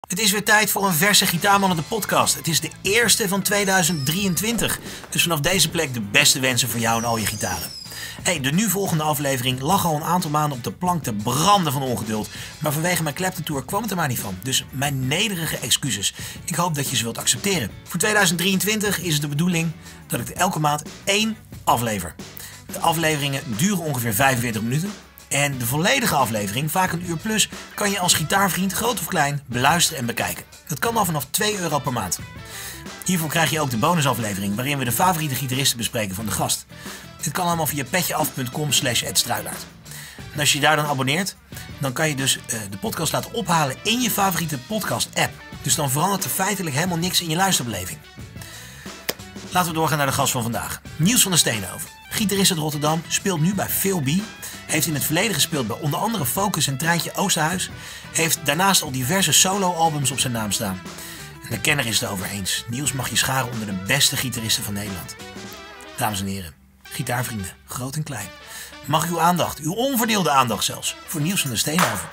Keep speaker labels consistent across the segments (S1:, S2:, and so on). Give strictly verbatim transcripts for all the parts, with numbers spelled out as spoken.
S1: Het is weer tijd voor een verse Gitaarmannen de podcast. Het is de eerste van tweeduizend drieëntwintig. Dus vanaf deze plek de beste wensen voor jou en al je gitaren. Hey, de nu volgende aflevering lag al een aantal maanden op de plank te branden van ongeduld. Maar vanwege mijn Clapton Tour kwam het er maar niet van. Dus mijn nederige excuses. Ik hoop dat je ze wilt accepteren. Voor tweeduizend drieëntwintig is het de bedoeling dat ik elke maand één aflever. De afleveringen duren ongeveer vijfenveertig minuten. En de volledige aflevering, vaak een uur plus, kan je als gitaarvriend, groot of klein, beluisteren en bekijken. Dat kan al vanaf twee euro per maand. Hiervoor krijg je ook de bonusaflevering, waarin we de favoriete gitaristen bespreken van de gast. Dit kan allemaal via petjeaf.com slash edstruilaert. En als je je daar dan abonneert, dan kan je dus uh, de podcast laten ophalen in je favoriete podcast-app. Dus dan verandert er feitelijk helemaal niks in je luisterbeleving. Laten we doorgaan naar de gast van vandaag. Niels van der Steenhoven, gitarist uit Rotterdam, speelt nu bij Phil B. Heeft in het verleden gespeeld bij onder andere Focus en Treintje Oosterhuis. Heeft daarnaast al diverse solo-albums op zijn naam staan. En de kenner is het erover eens. Niels mag je scharen onder de beste gitaristen van Nederland. Dames en heren, gitaarvrienden, groot en klein. Mag uw aandacht, uw onverdeelde aandacht zelfs, voor Niels van der Steenhoven.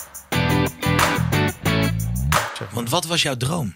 S1: Want wat was jouw droom?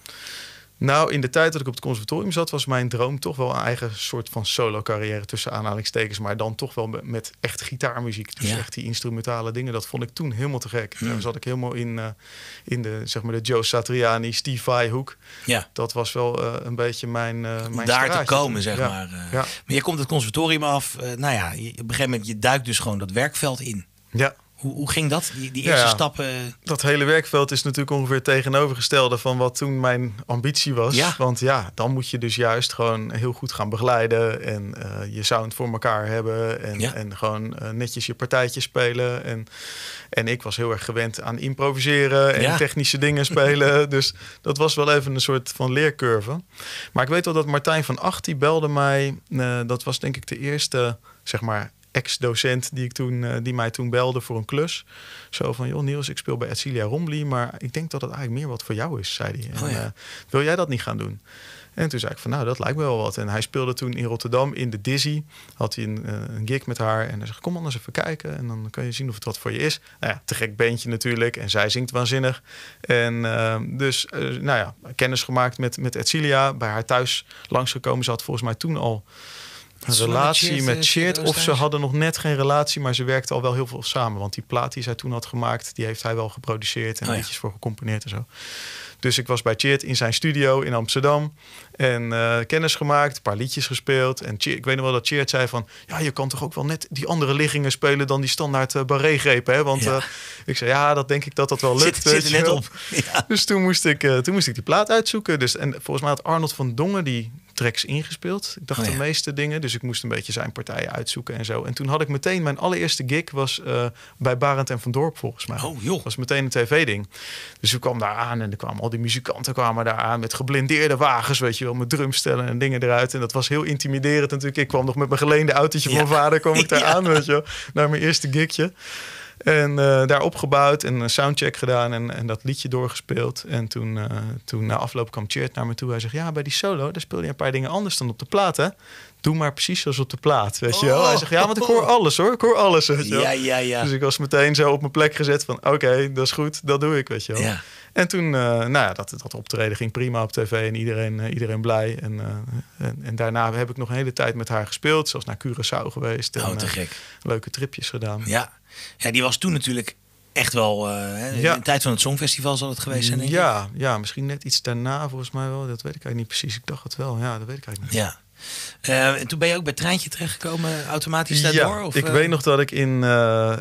S2: Nou, in de tijd dat ik op het conservatorium zat, was mijn droom toch wel een eigen soort van solo-carrière tussen aanhalingstekens, maar dan toch wel met echt gitaarmuziek. Dus ja. echt die instrumentale dingen, dat vond ik toen helemaal te gek. Mm. Daar zat ik helemaal in, uh, in de, zeg maar de Joe Satriani, Steve Vai hoek. Ja. Dat was wel uh, een beetje mijn, uh, mijn
S1: daar te komen,
S2: toen.
S1: zeg
S2: ja.
S1: maar. Uh,
S2: ja.
S1: Maar je komt het conservatorium af. Uh, nou ja, je, op een gegeven moment, je duikt dus gewoon dat werkveld in.
S2: Ja.
S1: Hoe, hoe ging dat, die, die eerste
S2: ja,
S1: stappen?
S2: Dat hele werkveld is natuurlijk ongeveer tegenovergestelde van wat toen mijn ambitie was. Ja. Want ja, dan moet je dus juist gewoon heel goed gaan begeleiden en uh, je sound voor elkaar hebben en, ja. en gewoon uh, netjes je partijtjes spelen. En, en ik was heel erg gewend aan improviseren en ja. technische dingen spelen. Dus dat was wel even een soort van leercurve. Maar ik weet wel dat Martijn van Acht, die belde mij. Uh, dat was denk ik de eerste, zeg maar, ex-docent die, ik toen, uh, die mij toen belde voor een klus. Zo van, joh Niels, ik speel bij Edcilia Rombly, maar ik denk dat het eigenlijk meer wat voor jou is, zei hij. En, oh ja. uh, wil jij dat niet gaan doen? En toen zei ik van, nou, dat lijkt me wel wat. En hij speelde toen in Rotterdam in de Dizzy. Had hij een, uh, een gig met haar. En hij zei, kom anders even kijken. En dan kan je zien of het wat voor je is. Nou ja, te gek bandje natuurlijk. En zij zingt waanzinnig. En uh, dus, uh, nou ja, kennis gemaakt met, met Edcilia. Bij haar thuis langsgekomen. Ze had volgens mij toen al een relatie met Cheert, of ze hadden nog net geen relatie, maar ze werkten al wel heel veel samen. Want die plaat die zij toen had gemaakt, die heeft hij wel geproduceerd en oh ja. liedjes voor gecomponeerd en zo. Dus ik was bij Cheert in zijn studio in Amsterdam en uh, kennis gemaakt, een paar liedjes gespeeld. En Cheert, ik weet nog wel dat Cheert zei van, ja, je kan toch ook wel net die andere liggingen spelen dan die standaard uh, barré-grepen, hè? Want ja. uh, ik zei, ja, dat denk ik dat dat wel lukt.
S1: Zit, zit er net op. Ja.
S2: Dus toen moest, ik, uh, toen moest ik die plaat uitzoeken. Dus, en volgens mij had Arnold van Dongen die tracks ingespeeld. Ik dacht oh ja. de meeste dingen. Dus ik moest een beetje zijn partijen uitzoeken en zo. En toen had ik meteen, mijn allereerste gig was uh, bij Barend en Van Dorp volgens mij.
S1: Oh joh.
S2: Was meteen een tv-ding. Dus ik kwam daar aan en er kwamen al die muzikanten kwamen daar aan met geblindeerde wagens, weet je wel, met drumstellen en dingen eruit. En dat was heel intimiderend natuurlijk. Ik kwam nog met mijn geleende autootje van ja. mijn vader, kwam ik daar ja. aan, weet je wel, naar mijn eerste gigje. En uh, daar opgebouwd en een soundcheck gedaan en, en dat liedje doorgespeeld. En toen, uh, toen na afloop kwam Cheert naar me toe. Hij zegt, ja, bij die solo, daar speel je een paar dingen anders dan op de plaat, hè? Doe maar precies zoals op de plaat, weet je wel. Oh. Hij zegt, ja, want ik hoor alles, hoor. Ik hoor alles, weet je wel.
S1: Ja, ja, ja.
S2: Dus ik was meteen zo op mijn plek gezet van, oké, okay, dat is goed, dat doe ik, weet je wel. Ja. En toen, uh, nou ja, dat, dat optreden ging prima op tv en iedereen, uh, iedereen blij. En, uh, en, en daarna heb ik nog een hele tijd met haar gespeeld. Zelfs naar Curaçao geweest.
S1: Oh,
S2: en,
S1: te gek.
S2: Uh, leuke tripjes gedaan.
S1: Ja. Ja, die was toen natuurlijk echt wel uh,
S2: ja.
S1: in de tijd van het Songfestival zal het geweest zijn, denk ik.
S2: Ja, ja, misschien net iets daarna volgens mij wel. Dat weet ik eigenlijk niet precies. Ik dacht het wel. Ja, dat weet ik eigenlijk niet.
S1: Ja. Uh, en toen ben je ook bij Treintje terechtgekomen, automatisch daardoor?
S2: Ja,
S1: of,
S2: ik
S1: uh... weet
S2: nog dat ik in... Uh,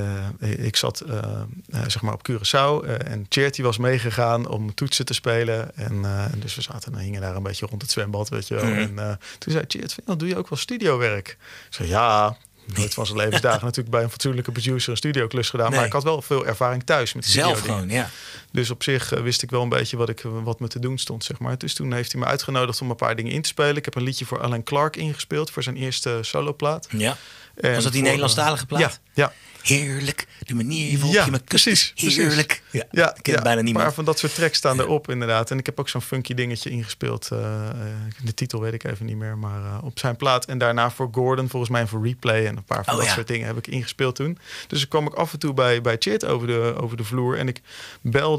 S2: uh, ik zat uh, uh, zeg maar op Curaçao uh, en Cheert was meegegaan om toetsen te spelen. En uh, dus we zaten en hingen daar een beetje rond het zwembad, weet je wel. Mm. En uh, toen zei Cheert, van, doe je ook wel studiowerk? Ik zei, ja... Nooit van zijn levensdagen natuurlijk bij een fatsoenlijke producer een studioklus gedaan. Nee. Maar ik had wel veel ervaring thuis met
S1: zelf gewoon, ja.
S2: Dus op zich uh, wist ik wel een beetje wat, ik, wat me te doen stond, zeg maar. Dus toen heeft hij me uitgenodigd om een paar dingen in te spelen. Ik heb een liedje voor Alan Clark ingespeeld voor zijn eerste soloplaat.
S1: Ja.
S2: En
S1: was dat die Nederlandstalige plaat?
S2: Ja, ja.
S1: Heerlijk, de manier waarop
S2: ja,
S1: je me kust.
S2: Precies,
S1: heerlijk.
S2: Precies.
S1: Ja,
S2: ja,
S1: ik ken
S2: ja,
S1: bijna niemand.
S2: Maar van dat soort tracks staan erop inderdaad. En ik heb ook zo'n funky dingetje ingespeeld. Uh, de titel weet ik even niet meer, maar uh, op zijn plaat. En daarna voor Gordon, volgens mij voor Replay. En een paar van
S1: oh,
S2: dat
S1: ja.
S2: soort dingen heb ik ingespeeld toen. Dus ik kwam ik af en toe bij, bij Cheert over de, over de vloer. En ik belde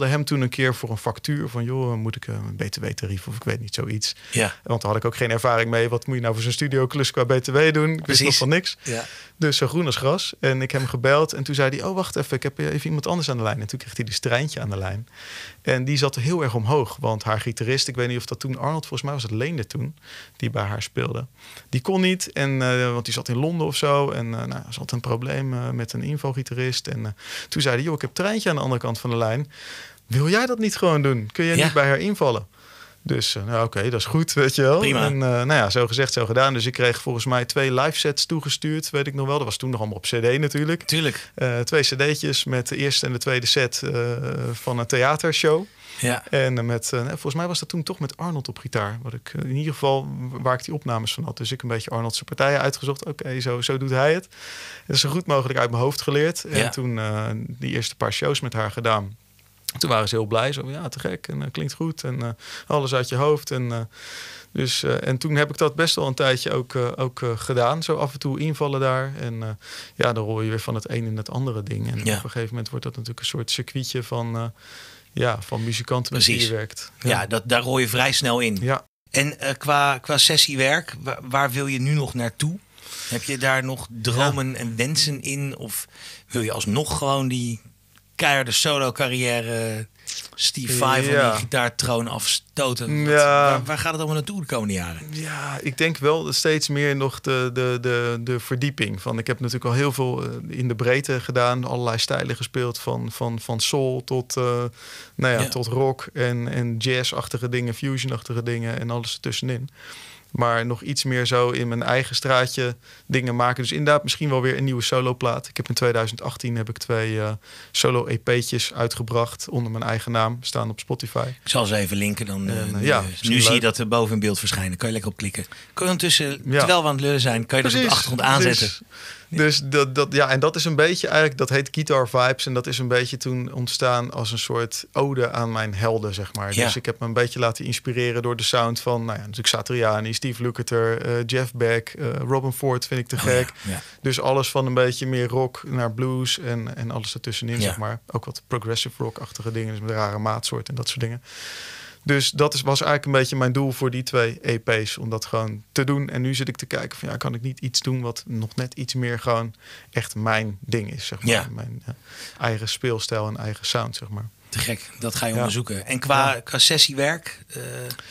S2: belde hem toen een keer voor een factuur van joh, moet ik een B T W-tarief of ik weet niet zoiets.
S1: Ja.
S2: Want daar had ik ook geen ervaring mee. Wat moet je nou voor zo'n studioklus qua B T W doen? Ik wist nog van niks.
S1: Ja.
S2: Dus zo groen als gras. En ik heb hem gebeld en toen zei hij, oh wacht even, ik heb even iemand anders aan de lijn. En toen kreeg hij dus Treintje aan de lijn. En die zat er heel erg omhoog, want haar gitarist, ik weet niet of dat toen Arnold, volgens mij was het Leende toen, die bij haar speelde. Die kon niet, en, uh, want die zat in Londen of zo. En uh, nou, ze had een probleem uh, met een invalgitarist. En uh, toen zei hij, joh, ik heb Treintje aan de andere kant van de lijn. Wil jij dat niet gewoon doen? Kun je ja. niet bij haar invallen? Dus uh, nou, oké, okay, dat is goed, weet je wel.
S1: Prima.
S2: En uh, nou ja, zo gezegd, zo gedaan. Dus ik kreeg volgens mij twee live sets toegestuurd, weet ik nog wel. Dat was toen nog allemaal op cd natuurlijk.
S1: Tuurlijk.
S2: Uh, twee cd'tjes met de eerste en de tweede set uh, van een theatershow.
S1: Ja.
S2: En met, uh, volgens mij was dat toen toch met Arnold op gitaar. Wat ik, uh, in ieder geval waar ik die opnames van had. Dus ik een beetje Arnoldse partijen uitgezocht. Oké, okay, zo, zo doet hij het. Dat is zo goed mogelijk uit mijn hoofd geleerd. En ja. toen uh, die eerste paar shows met haar gedaan. Toen waren ze heel blij. Zo, ja, te gek. En uh, klinkt goed. En uh, alles uit je hoofd. En, uh, dus, uh, en toen heb ik dat best wel een tijdje ook, uh, ook uh, gedaan. Zo af en toe invallen daar. En uh, ja, dan rol je weer van het een in het andere ding. En ja. op een gegeven moment wordt dat natuurlijk een soort circuitje van... Uh, Ja, van muzikanten met wie je werkt.
S1: Ja, ja dat, daar rol je vrij snel in.
S2: Ja.
S1: En uh, qua, qua sessiewerk, waar, waar wil je nu nog naartoe? Heb je daar nog dromen ja. en wensen in? Of wil je alsnog gewoon die keiharde solo-carrière... Steve Vai van ja. die gitaartroon afstoten?
S2: Ja.
S1: Waar, waar gaat het allemaal naartoe de komende jaren?
S2: Ja, ik denk wel steeds meer nog de, de, de, de verdieping. Van, ik heb natuurlijk al heel veel in de breedte gedaan. Allerlei stijlen gespeeld. Van, van, van soul tot, uh, nou ja, ja. tot rock en, en jazz-achtige dingen. Fusion-achtige dingen en alles ertussenin. Maar nog iets meer zo in mijn eigen straatje dingen maken. Dus inderdaad misschien wel weer een nieuwe soloplaat. Ik heb in twintig achttien heb ik twee uh, solo-E P'tjes uitgebracht onder mijn eigen naam. Staan op Spotify. Ik
S1: zal ze even linken. Dan, en, uh, nu ja, nu zie je dat er boven in beeld verschijnen. Kan je lekker op klikken. Kan je ondertussen, ja. terwijl we aan het lullen zijn, kan je precies, dat op de achtergrond aanzetten.
S2: Precies. Dus dat, dat, ja, en dat is een beetje eigenlijk, dat heet Guitar Vibes. En dat is een beetje toen ontstaan als een soort ode aan mijn helden, zeg maar. Ja. Dus ik heb me een beetje laten inspireren door de sound van, nou ja, natuurlijk Satriani, Steve Lukather, uh, Jeff Beck, uh, Robin Ford vind ik te gek. Oh, ja. Ja. Dus alles van een beetje meer rock naar blues en, en alles ertussenin, ja. zeg maar. Ook wat progressive rock-achtige dingen, dus met rare maatsoort en dat soort dingen. Dus dat is, was eigenlijk een beetje mijn doel voor die twee E P's. Om dat gewoon te doen. En nu zit ik te kijken van ja, kan ik niet iets doen wat nog net iets meer gewoon echt mijn ding is. Zeg maar. Ja. Mijn ja, eigen speelstijl en eigen sound, zeg maar.
S1: Te gek, dat ga je ja. onderzoeken. En qua, ja. qua sessiewerk? Uh...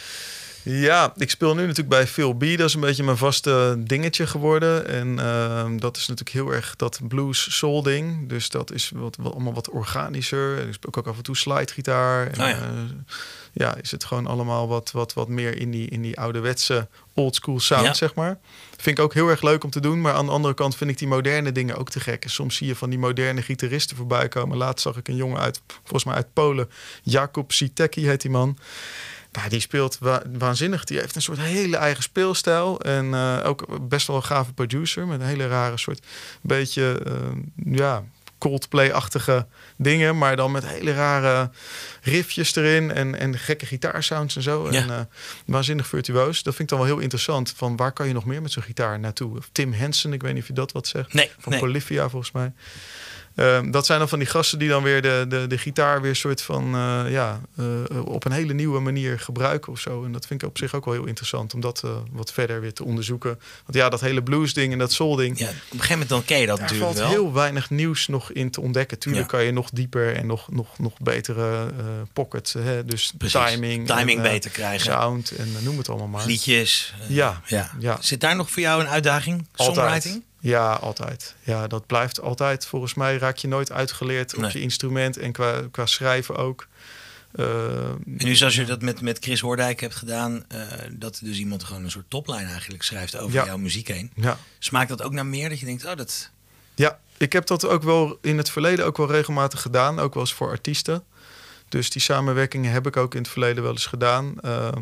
S2: Ja, ik speel nu natuurlijk bij Phil B. Dat is een beetje mijn vaste dingetje geworden. En uh, dat is natuurlijk heel erg dat blues soul ding. Dus dat is wat, wat, allemaal wat organischer. Ik speel ook af en toe slidegitaar. En, oh ja. Uh, ja, is het gewoon allemaal wat, wat, wat meer in die, in die ouderwetse oldschool sound, ja. zeg maar. Vind ik ook heel erg leuk om te doen. Maar aan de andere kant vind ik die moderne dingen ook te gek. En soms zie je van die moderne gitaristen voorbij komen. Laatst zag ik een jongen uit, volgens mij uit Polen. Jakub Sitecki heet die man. Nou, die speelt wa- waanzinnig. Die heeft een soort hele eigen speelstijl. En uh, ook best wel een gave producer. Met een hele rare soort beetje, uh, ja... Coldplay-achtige dingen, maar dan met hele rare riffjes erin en, en gekke gitaarsounds en zo. Ja. En uh, waanzinnig virtuoos. Dat vind ik dan wel heel interessant. Van waar kan je nog meer met zo'n gitaar naartoe? Of Tim Henson, ik weet niet of je dat wat zegt.
S1: Nee,
S2: van
S1: nee.
S2: Polyphia volgens mij. Uh, dat zijn dan van die gasten die dan weer de, de, de gitaar weer soort van uh, ja, uh, op een hele nieuwe manier gebruiken of zo. En dat vind ik op zich ook wel heel interessant om dat uh, wat verder weer te onderzoeken. Want ja, dat hele blues ding en dat soul ding.
S1: Ja, op een gegeven moment dan ken je dat
S2: daar
S1: natuurlijk
S2: valt
S1: wel.
S2: heel weinig nieuws nog in te ontdekken. Tuurlijk ja. kan je nog dieper en nog, nog, nog betere uh, pockets. Hè? Dus Precies. timing.
S1: Timing
S2: en, uh,
S1: beter krijgen.
S2: Sound en uh, noem het allemaal maar.
S1: Liedjes. Uh,
S2: ja,
S1: ja.
S2: ja.
S1: Zit daar nog voor jou een uitdaging?
S2: Altijd.
S1: Songwriting?
S2: Ja, altijd. Ja, dat blijft altijd. Volgens mij raak je nooit uitgeleerd op nee. je instrument en qua, qua schrijven ook. Uh,
S1: en nu zoals je dat met, met Chris Hoordijk hebt gedaan, uh, dat dus iemand gewoon een soort toplijn eigenlijk schrijft over ja. jouw muziek heen. Ja. Smaakt dat ook naar meer dat je denkt, oh dat...
S2: Ja, ik heb dat ook wel in het verleden ook wel regelmatig gedaan, ook wel eens voor artiesten. Dus die samenwerkingen heb ik ook in het verleden wel eens gedaan. Um,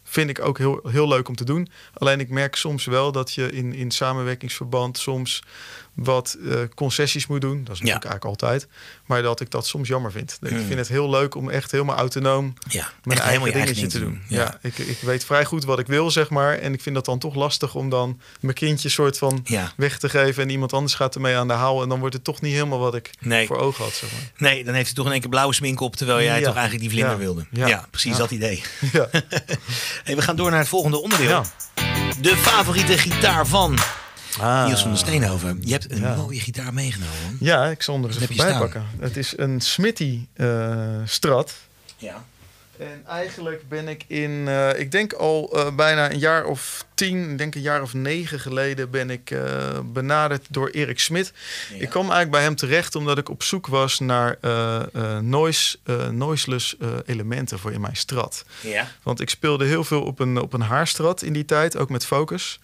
S2: vind ik ook heel, heel leuk om te doen. Alleen ik merk soms wel dat je in, in samenwerkingsverband soms wat uh, concessies moet doen. Dat is natuurlijk ja. eigenlijk altijd. Maar dat ik dat soms jammer vind. Mm. Ik vind het heel leuk om echt helemaal autonoom
S1: ja,
S2: mijn
S1: echt
S2: eigen dingetje
S1: eigen
S2: te doen.
S1: doen. Ja,
S2: ja ik, ik weet vrij goed wat ik wil, zeg maar. En ik vind dat dan toch lastig om dan mijn kindje soort van
S1: ja.
S2: weg te geven. En iemand anders gaat ermee aan de haal. En dan wordt het toch niet helemaal wat ik nee. voor ogen had, zeg maar.
S1: Nee, dan heeft hij toch in één keer blauwe smink op, terwijl jij
S2: ja.
S1: toch eigenlijk die vlinder
S2: ja.
S1: wilde.
S2: Ja,
S1: ja precies
S2: ja.
S1: dat idee.
S2: Ja.
S1: Hey, we gaan door naar het volgende onderdeel.
S2: Ja.
S1: De favoriete gitaar van
S2: Ah.
S1: Niels van der Steenhoven. Je hebt een
S2: ja.
S1: mooie gitaar meegenomen.
S2: Ja, ik zal er eens even bij pakken. Het is een Smithy uh, Strat.
S1: Ja.
S2: En eigenlijk ben ik in, uh, ik denk al uh, bijna een jaar of tien, ik denk een jaar of negen geleden ben ik uh, benaderd door Erik Smit. Ja. Ik kwam eigenlijk bij hem terecht omdat ik op zoek was naar uh, uh, noise, uh, noiseless uh, elementen voor in mijn Strat.
S1: Ja.
S2: Want ik speelde heel veel op een, op een haarstrat in die tijd, ook met Focus.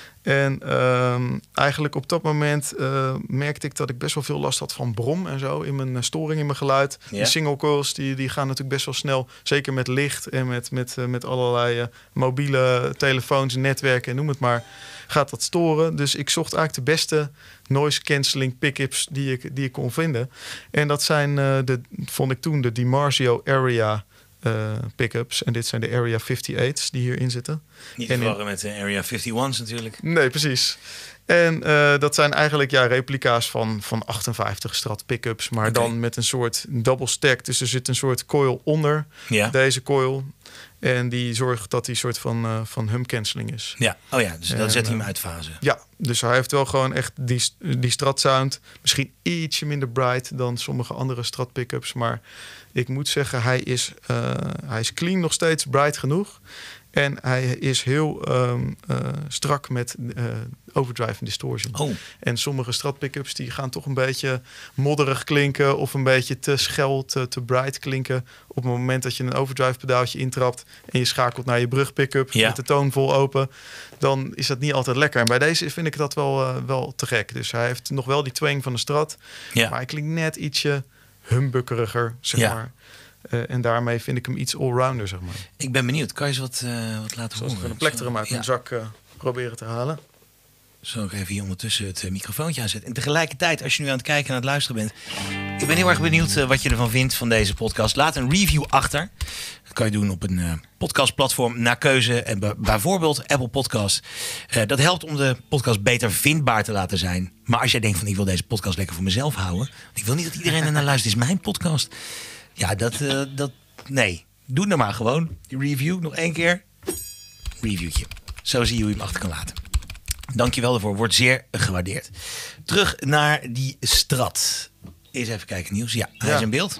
S2: En uh, eigenlijk op dat moment uh, merkte ik dat ik best wel veel last had van brom en zo in mijn uh, storing in mijn geluid. Ja. Die single coils die, die gaan natuurlijk best wel snel, zeker met licht en met, met, uh, met allerlei uh, mobiele telefoons, netwerken en noem het maar, gaat dat storen. Dus ik zocht eigenlijk de beste noise cancelling pick-ups die ik, die ik kon vinden. En dat zijn, uh, de, vond ik toen, de DiMarzio Area Uh, pick-ups. En dit zijn de Area vijfenvijftig's die hierin zitten.
S1: Niet te verwarren met de Area eenenvijftig's natuurlijk.
S2: Nee, precies. En uh, dat zijn eigenlijk ja, replica's van, van achtenvijftig Strat pick-ups. Maar okay. dan met een soort double stack. Dus er zit een soort coil onder ja. deze coil. En die zorgt dat die soort van, uh, van hum cancelling is.
S1: Ja, oh ja, dus dan
S2: en,
S1: zet hij hem uit fase.
S2: Ja, dus hij heeft wel gewoon echt die, die Strat sound. Misschien ietsje minder bright dan sommige andere Strat pick-ups. Maar ik moet zeggen, hij is, uh, hij is clean nog steeds, bright genoeg. En hij is heel um, uh, strak met uh, overdrive en distortion.
S1: Oh.
S2: En sommige Strat pick-ups die gaan toch een beetje modderig klinken of een beetje te schel, te, te bright klinken. Op het moment dat je een overdrive pedaaltje intrapt en je schakelt naar je brug pick-up ja. met de toon vol open, dan is dat niet altijd lekker. En bij deze vind ik dat wel, uh, wel te gek. Dus hij heeft nog wel die twang van de Strat, ja. maar hij klinkt net ietsje humbuckeriger, zeg ja. maar. Uh, en daarmee vind ik hem iets allrounder, zeg maar.
S1: Ik ben benieuwd. Kan je eens wat, uh, wat laten horen?
S2: Zoals een plektrum uit ja. mijn zak uh, proberen te halen.
S1: Zal ik even hier ondertussen het uh, microfoontje aanzetten. En tegelijkertijd, als je nu aan het kijken en aan het luisteren bent, ik ben heel erg benieuwd uh, wat je ervan vindt van deze podcast. Laat een review achter. Dat kan je doen op een uh, podcastplatform naar keuze. En b- bijvoorbeeld Apple Podcast. Uh, dat helpt om de podcast beter vindbaar te laten zijn. Maar als jij denkt van ik wil deze podcast lekker voor mezelf houden. Ik wil niet dat iedereen er naar luistert. Dit is mijn podcast. Ja, dat, uh, dat... Nee, doe nou maar gewoon. Die review, nog één keer. Reviewtje. Zo zie je hoe je hem achter kan laten. Dankjewel ervoor, wordt zeer gewaardeerd. Terug naar die Strat. Eens even kijken, Niels. Ja, hij ja. is in beeld.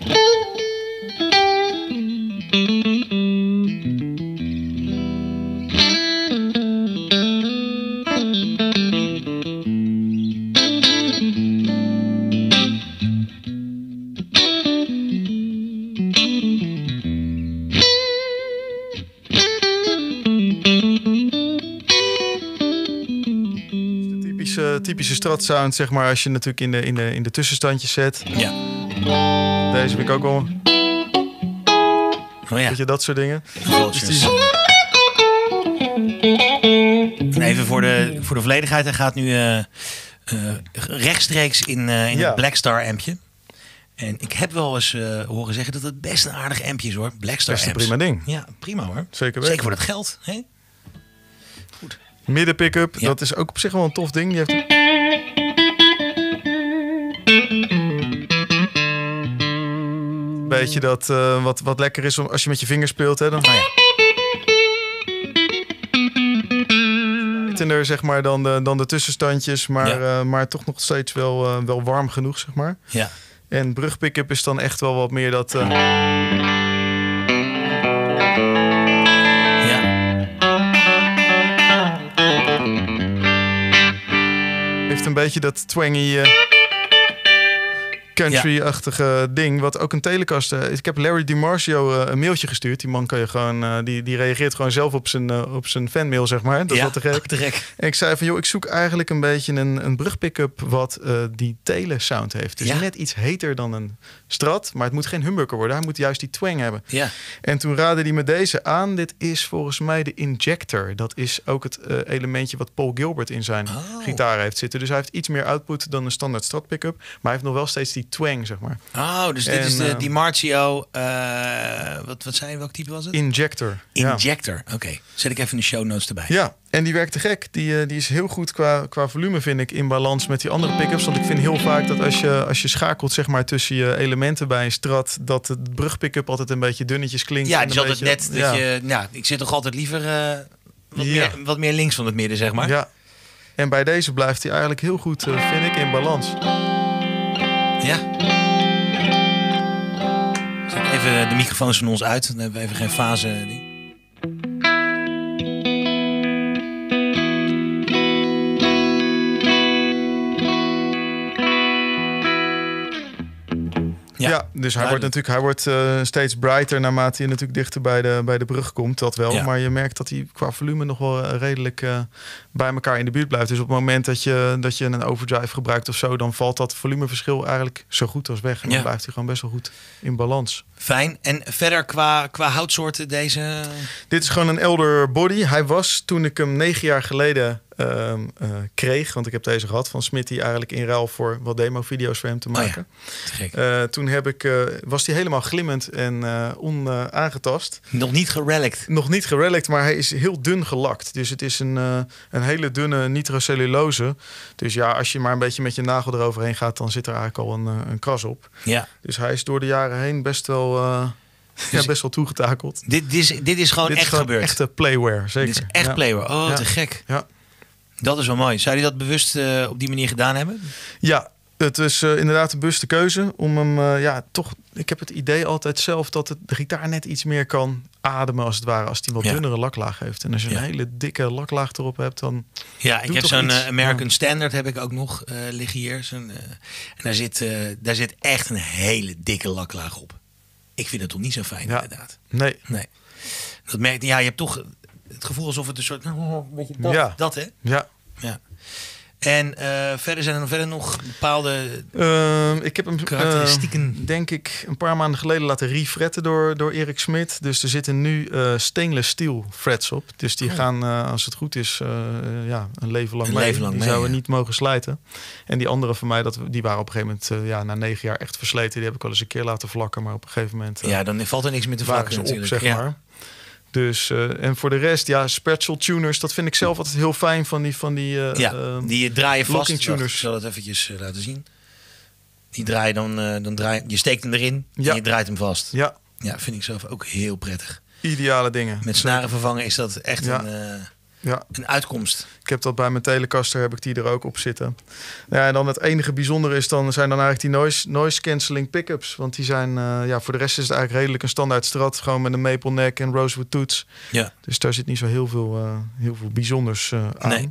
S2: Typische Strat sound, zeg maar, als je natuurlijk in de, in de, in de tussenstandjes zet.
S1: Ja.
S2: Deze heb ik ook wel.
S1: Oh ja.
S2: Weet je, dat soort dingen.
S1: Dus die... Even voor de, voor de volledigheid. Hij gaat nu uh, uh, rechtstreeks in, uh, in ja. het Blackstar ampje. En ik heb wel eens uh, horen zeggen dat het best een aardig ampje is, hoor. Blackstar
S2: Best een prima ding.
S1: Ja, prima hoor.
S2: Zeker weten.
S1: Zeker voor dat geld. Hè? Goed.
S2: Midden pick-up, ja. dat is ook op zich wel een tof ding. Die heeft een... beetje dat uh, wat, wat lekker is als je met je vingers speelt. Hè, dan... Oh, ja. Er, zeg maar, dan, de, dan de tussenstandjes, maar, ja. uh, maar toch nog steeds wel, uh, wel warm genoeg, zeg maar.
S1: Ja.
S2: En brugpick-up is dan echt wel wat meer dat... Uh... Heeft een beetje dat twangy uh, country-achtige ja. ding. Wat ook een Telecaster... Ik heb Larry DiMarzio uh, een mailtje gestuurd. Die man kan je gewoon... Uh, die, die reageert gewoon zelf op zijn, uh, op zijn fanmail, zeg maar. Dat is
S1: ja,
S2: wel te gek.
S1: te gek.
S2: En ik zei van, joh, ik zoek eigenlijk een beetje een, een brugpick-up... wat uh, die tele-sound heeft. Dus ja. net iets heter dan een Strat. Maar het moet geen humbucker worden. Hij moet juist die twang hebben.
S1: Ja.
S2: En toen raadde hij me deze aan. Dit is volgens mij de Injector. Dat is ook het uh, elementje wat Paul Gilbert in zijn oh. gitaar heeft zitten. Dus hij heeft iets meer output dan een standaard Strat pick-up. Maar hij heeft nog wel steeds die twang, zeg maar.
S1: Oh, dus dit en, is de uh, DiMarzio... Uh, wat, wat zei je? Welk type was het?
S2: Injector.
S1: Injector, ja. Oké. Okay. Zet ik even in de show notes erbij.
S2: Ja, en die werkt te gek. Die, uh, die is heel goed qua, qua volume, vind ik, in balans met die andere pick-ups. Want ik vind heel vaak dat als je, als je schakelt, zeg maar, tussen je elementen bij een Strat, dat de brugpick-up altijd een beetje dunnetjes klinkt.
S1: Ja, die is altijd net dat ja. je... Nou, ik zit toch altijd liever uh, wat, ja. meer, wat meer links van het midden, zeg maar.
S2: Ja. En bij deze blijft hij eigenlijk heel goed, uh, vind ik, in balans.
S1: Ja. Zet even de microfoons van ons uit. Dan hebben we even geen fase ding.
S2: Ja, ja, dus hij wordt natuurlijk hij wordt, uh, steeds brighter naarmate hij natuurlijk dichter bij de, bij de brug komt. Dat wel. Ja. Maar je merkt dat hij qua volume nog wel redelijk uh, bij elkaar in de buurt blijft. Dus op het moment dat je, dat je een overdrive gebruikt of zo, dan valt dat volumeverschil eigenlijk zo goed als weg. En dan ja. blijft hij gewoon best wel goed in balans.
S1: Fijn. En verder qua, qua houtsoorten deze?
S2: Dit is gewoon een Elder Body. Hij was toen ik hem negen jaar geleden uh, uh, kreeg, want ik heb deze gehad van Smitty eigenlijk in ruil voor wat demo-video's voor hem te maken.
S1: Oh ja. Te
S2: uh, toen heb ik, uh, was hij helemaal glimmend en uh, onaangetast. Uh,
S1: Nog niet gerelict?
S2: Nog niet gerelict, maar hij is heel dun gelakt. Dus het is een, uh, een hele dunne nitrocellulose. Dus ja, als je maar een beetje met je nagel eroverheen gaat, dan zit er eigenlijk al een, uh, een kras op.
S1: Ja.
S2: Dus hij is door de jaren heen best wel... Uh, Dus ja, best wel toegetakeld.
S1: Dit, dit, is, dit is gewoon
S2: dit
S1: echt
S2: is gewoon
S1: gebeurd?
S2: Echte playware, zeker.
S1: Dit is echt ja. playware. Oh, ja. te gek.
S2: Ja.
S1: Dat is wel mooi. Zou je dat bewust uh, op die manier gedaan hebben?
S2: Ja, het is uh, inderdaad een bewuste keuze. Om hem, uh, ja, toch... Ik heb het idee altijd zelf dat het, de gitaar net iets meer kan ademen, als het ware, als die wat ja. dunnere laklaag heeft. En als je ja. een hele dikke laklaag erop hebt, dan...
S1: Ja, ik heb zo'n uh, American ja. Standard heb ik ook nog uh, liggen hier. Zo'n, uh, en daar zit, uh, daar zit echt een hele dikke laklaag op. Ik vind het toch niet zo fijn, ja. inderdaad.
S2: Nee.
S1: nee. Dat merkt, ja, je hebt toch het gevoel alsof het een soort... Een beetje dat,
S2: ja.
S1: dat hè?
S2: Ja.
S1: ja. En uh, verder zijn er nog verder nog bepaalde
S2: uh, ik heb hem,
S1: karakteristieken...
S2: Uh, denk ik, een paar maanden geleden laten refretten door, door Erik Smit. Dus er zitten nu uh, stainless steel frets op. Dus die oh. gaan, uh, als het goed is, uh, ja, een leven lang
S1: een
S2: mee.
S1: Leven lang
S2: die
S1: mee,
S2: zouden
S1: ja.
S2: niet mogen slijten. En die andere van mij, dat, die waren op een gegeven moment, uh, ja, na negen jaar echt versleten. Die heb ik wel eens een keer laten vlakken. Maar op een gegeven moment... Uh,
S1: ja, dan valt er niks meer te vlakken
S2: op, zeg
S1: ja.
S2: maar. Dus, uh, en voor de rest, ja, special tuners, dat vind ik zelf altijd heel fijn van die... Van die uh,
S1: ja,
S2: uh,
S1: die draaien vast.
S2: Locking tuners.
S1: Wacht, ik zal het eventjes uh, laten zien. Die draai dan, uh, dan draai je steekt hem erin
S2: ja.
S1: en je draait hem vast.
S2: Ja.
S1: Ja, vind ik zelf ook heel prettig.
S2: Ideale dingen.
S1: Met snaren vervangen is dat echt
S2: ja.
S1: een, uh,
S2: ja.
S1: een uitkomst.
S2: Ik heb dat bij mijn Telecaster, heb ik die er ook op zitten. Ja, en dan het enige bijzondere is dan zijn dan eigenlijk die noise, noise cancelling pick-ups. Want die zijn, uh, ja, voor de rest is het eigenlijk redelijk een standaard Strat. Gewoon met een maple neck en rosewood toets.
S1: Ja.
S2: Dus daar zit niet zo heel veel, uh, heel veel bijzonders uh, aan.
S1: Nee.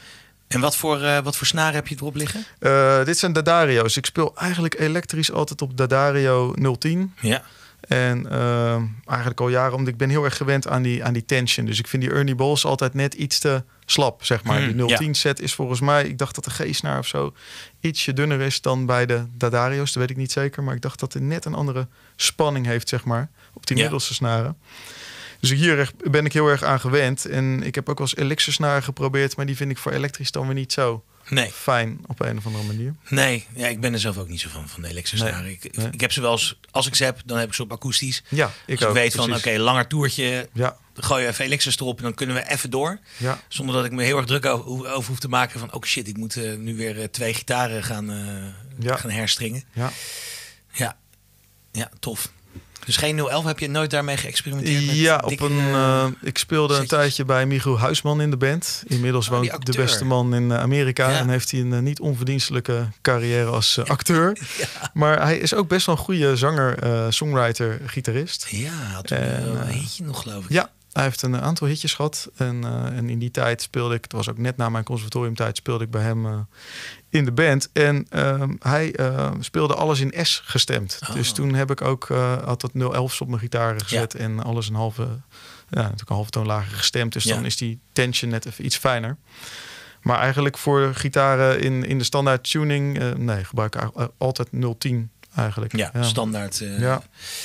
S1: En wat voor, uh, wat voor snaren heb je erop liggen?
S2: Uh, dit zijn Dadario's. Ik speel eigenlijk elektrisch altijd op Dadario nul tien.
S1: Ja.
S2: En uh, eigenlijk al jaren, omdat ik ben heel erg gewend aan die, aan die tension. Dus ik vind die Ernie Balls altijd net iets te slap, zeg maar. Mm, die nul tien ja. set is volgens mij, ik dacht dat de G-snaar of zo ietsje dunner is dan bij de Dadario's. Dat weet ik niet zeker, maar ik dacht dat hij net een andere spanning heeft, zeg maar, op die ja. middelste snaren. Dus hier ben ik heel erg aan gewend. En ik heb ook wel eens elixir snaren geprobeerd, maar die vind ik voor elektrisch dan weer niet zo
S1: nee.
S2: fijn op een of andere manier.
S1: Nee, ja, ik ben er zelf ook niet zo van, van de elixir snaren. Nee. Ik, nee. ik heb ze wel eens, als ik ze heb, dan heb ik ze op akoestisch.
S2: Ja, ik
S1: als
S2: ook,
S1: ik weet van, oké, okay, langer toertje,
S2: ja.
S1: gooi je even elixirs erop en dan kunnen we even door.
S2: Ja.
S1: Zonder dat ik me heel erg druk over, over hoef te maken van, oh shit, ik moet uh, nu weer uh, twee gitaren gaan, uh, ja. gaan herstringen.
S2: Ja.
S1: Ja. Ja, tof. Dus geen nul elf, heb je nooit daarmee geëxperimenteerd? Met
S2: ja,
S1: dikke,
S2: op een, uh, ik speelde
S1: setjes.
S2: een tijdje bij Michiel Huisman in de band. Inmiddels oh, woont de beste man in Amerika. Ja. En heeft hij een uh, niet onverdienstelijke carrière als uh, acteur. Ja. Maar hij is ook best wel een goede zanger, uh, songwriter, gitarist.
S1: Ja, had een uh, heetje nog, geloof ik.
S2: Ja, hij heeft een aantal hitjes gehad. En, uh, en in die tijd speelde ik, het was ook net na mijn conservatoriumtijd, speelde ik bij hem uh, in de band. En uh, hij uh, speelde alles in S gestemd. Oh. Dus toen heb ik ook uh, altijd nul elf's op mijn gitaar gezet. Ja. En alles een halve, ja, natuurlijk een halve toon lager gestemd. Dus ja. dan is die tension net even iets fijner. Maar eigenlijk voor gitaren in, in de standaard tuning, uh, nee, gebruik ik altijd nul tien eigenlijk.
S1: Ja, ja. standaard. Uh, ja.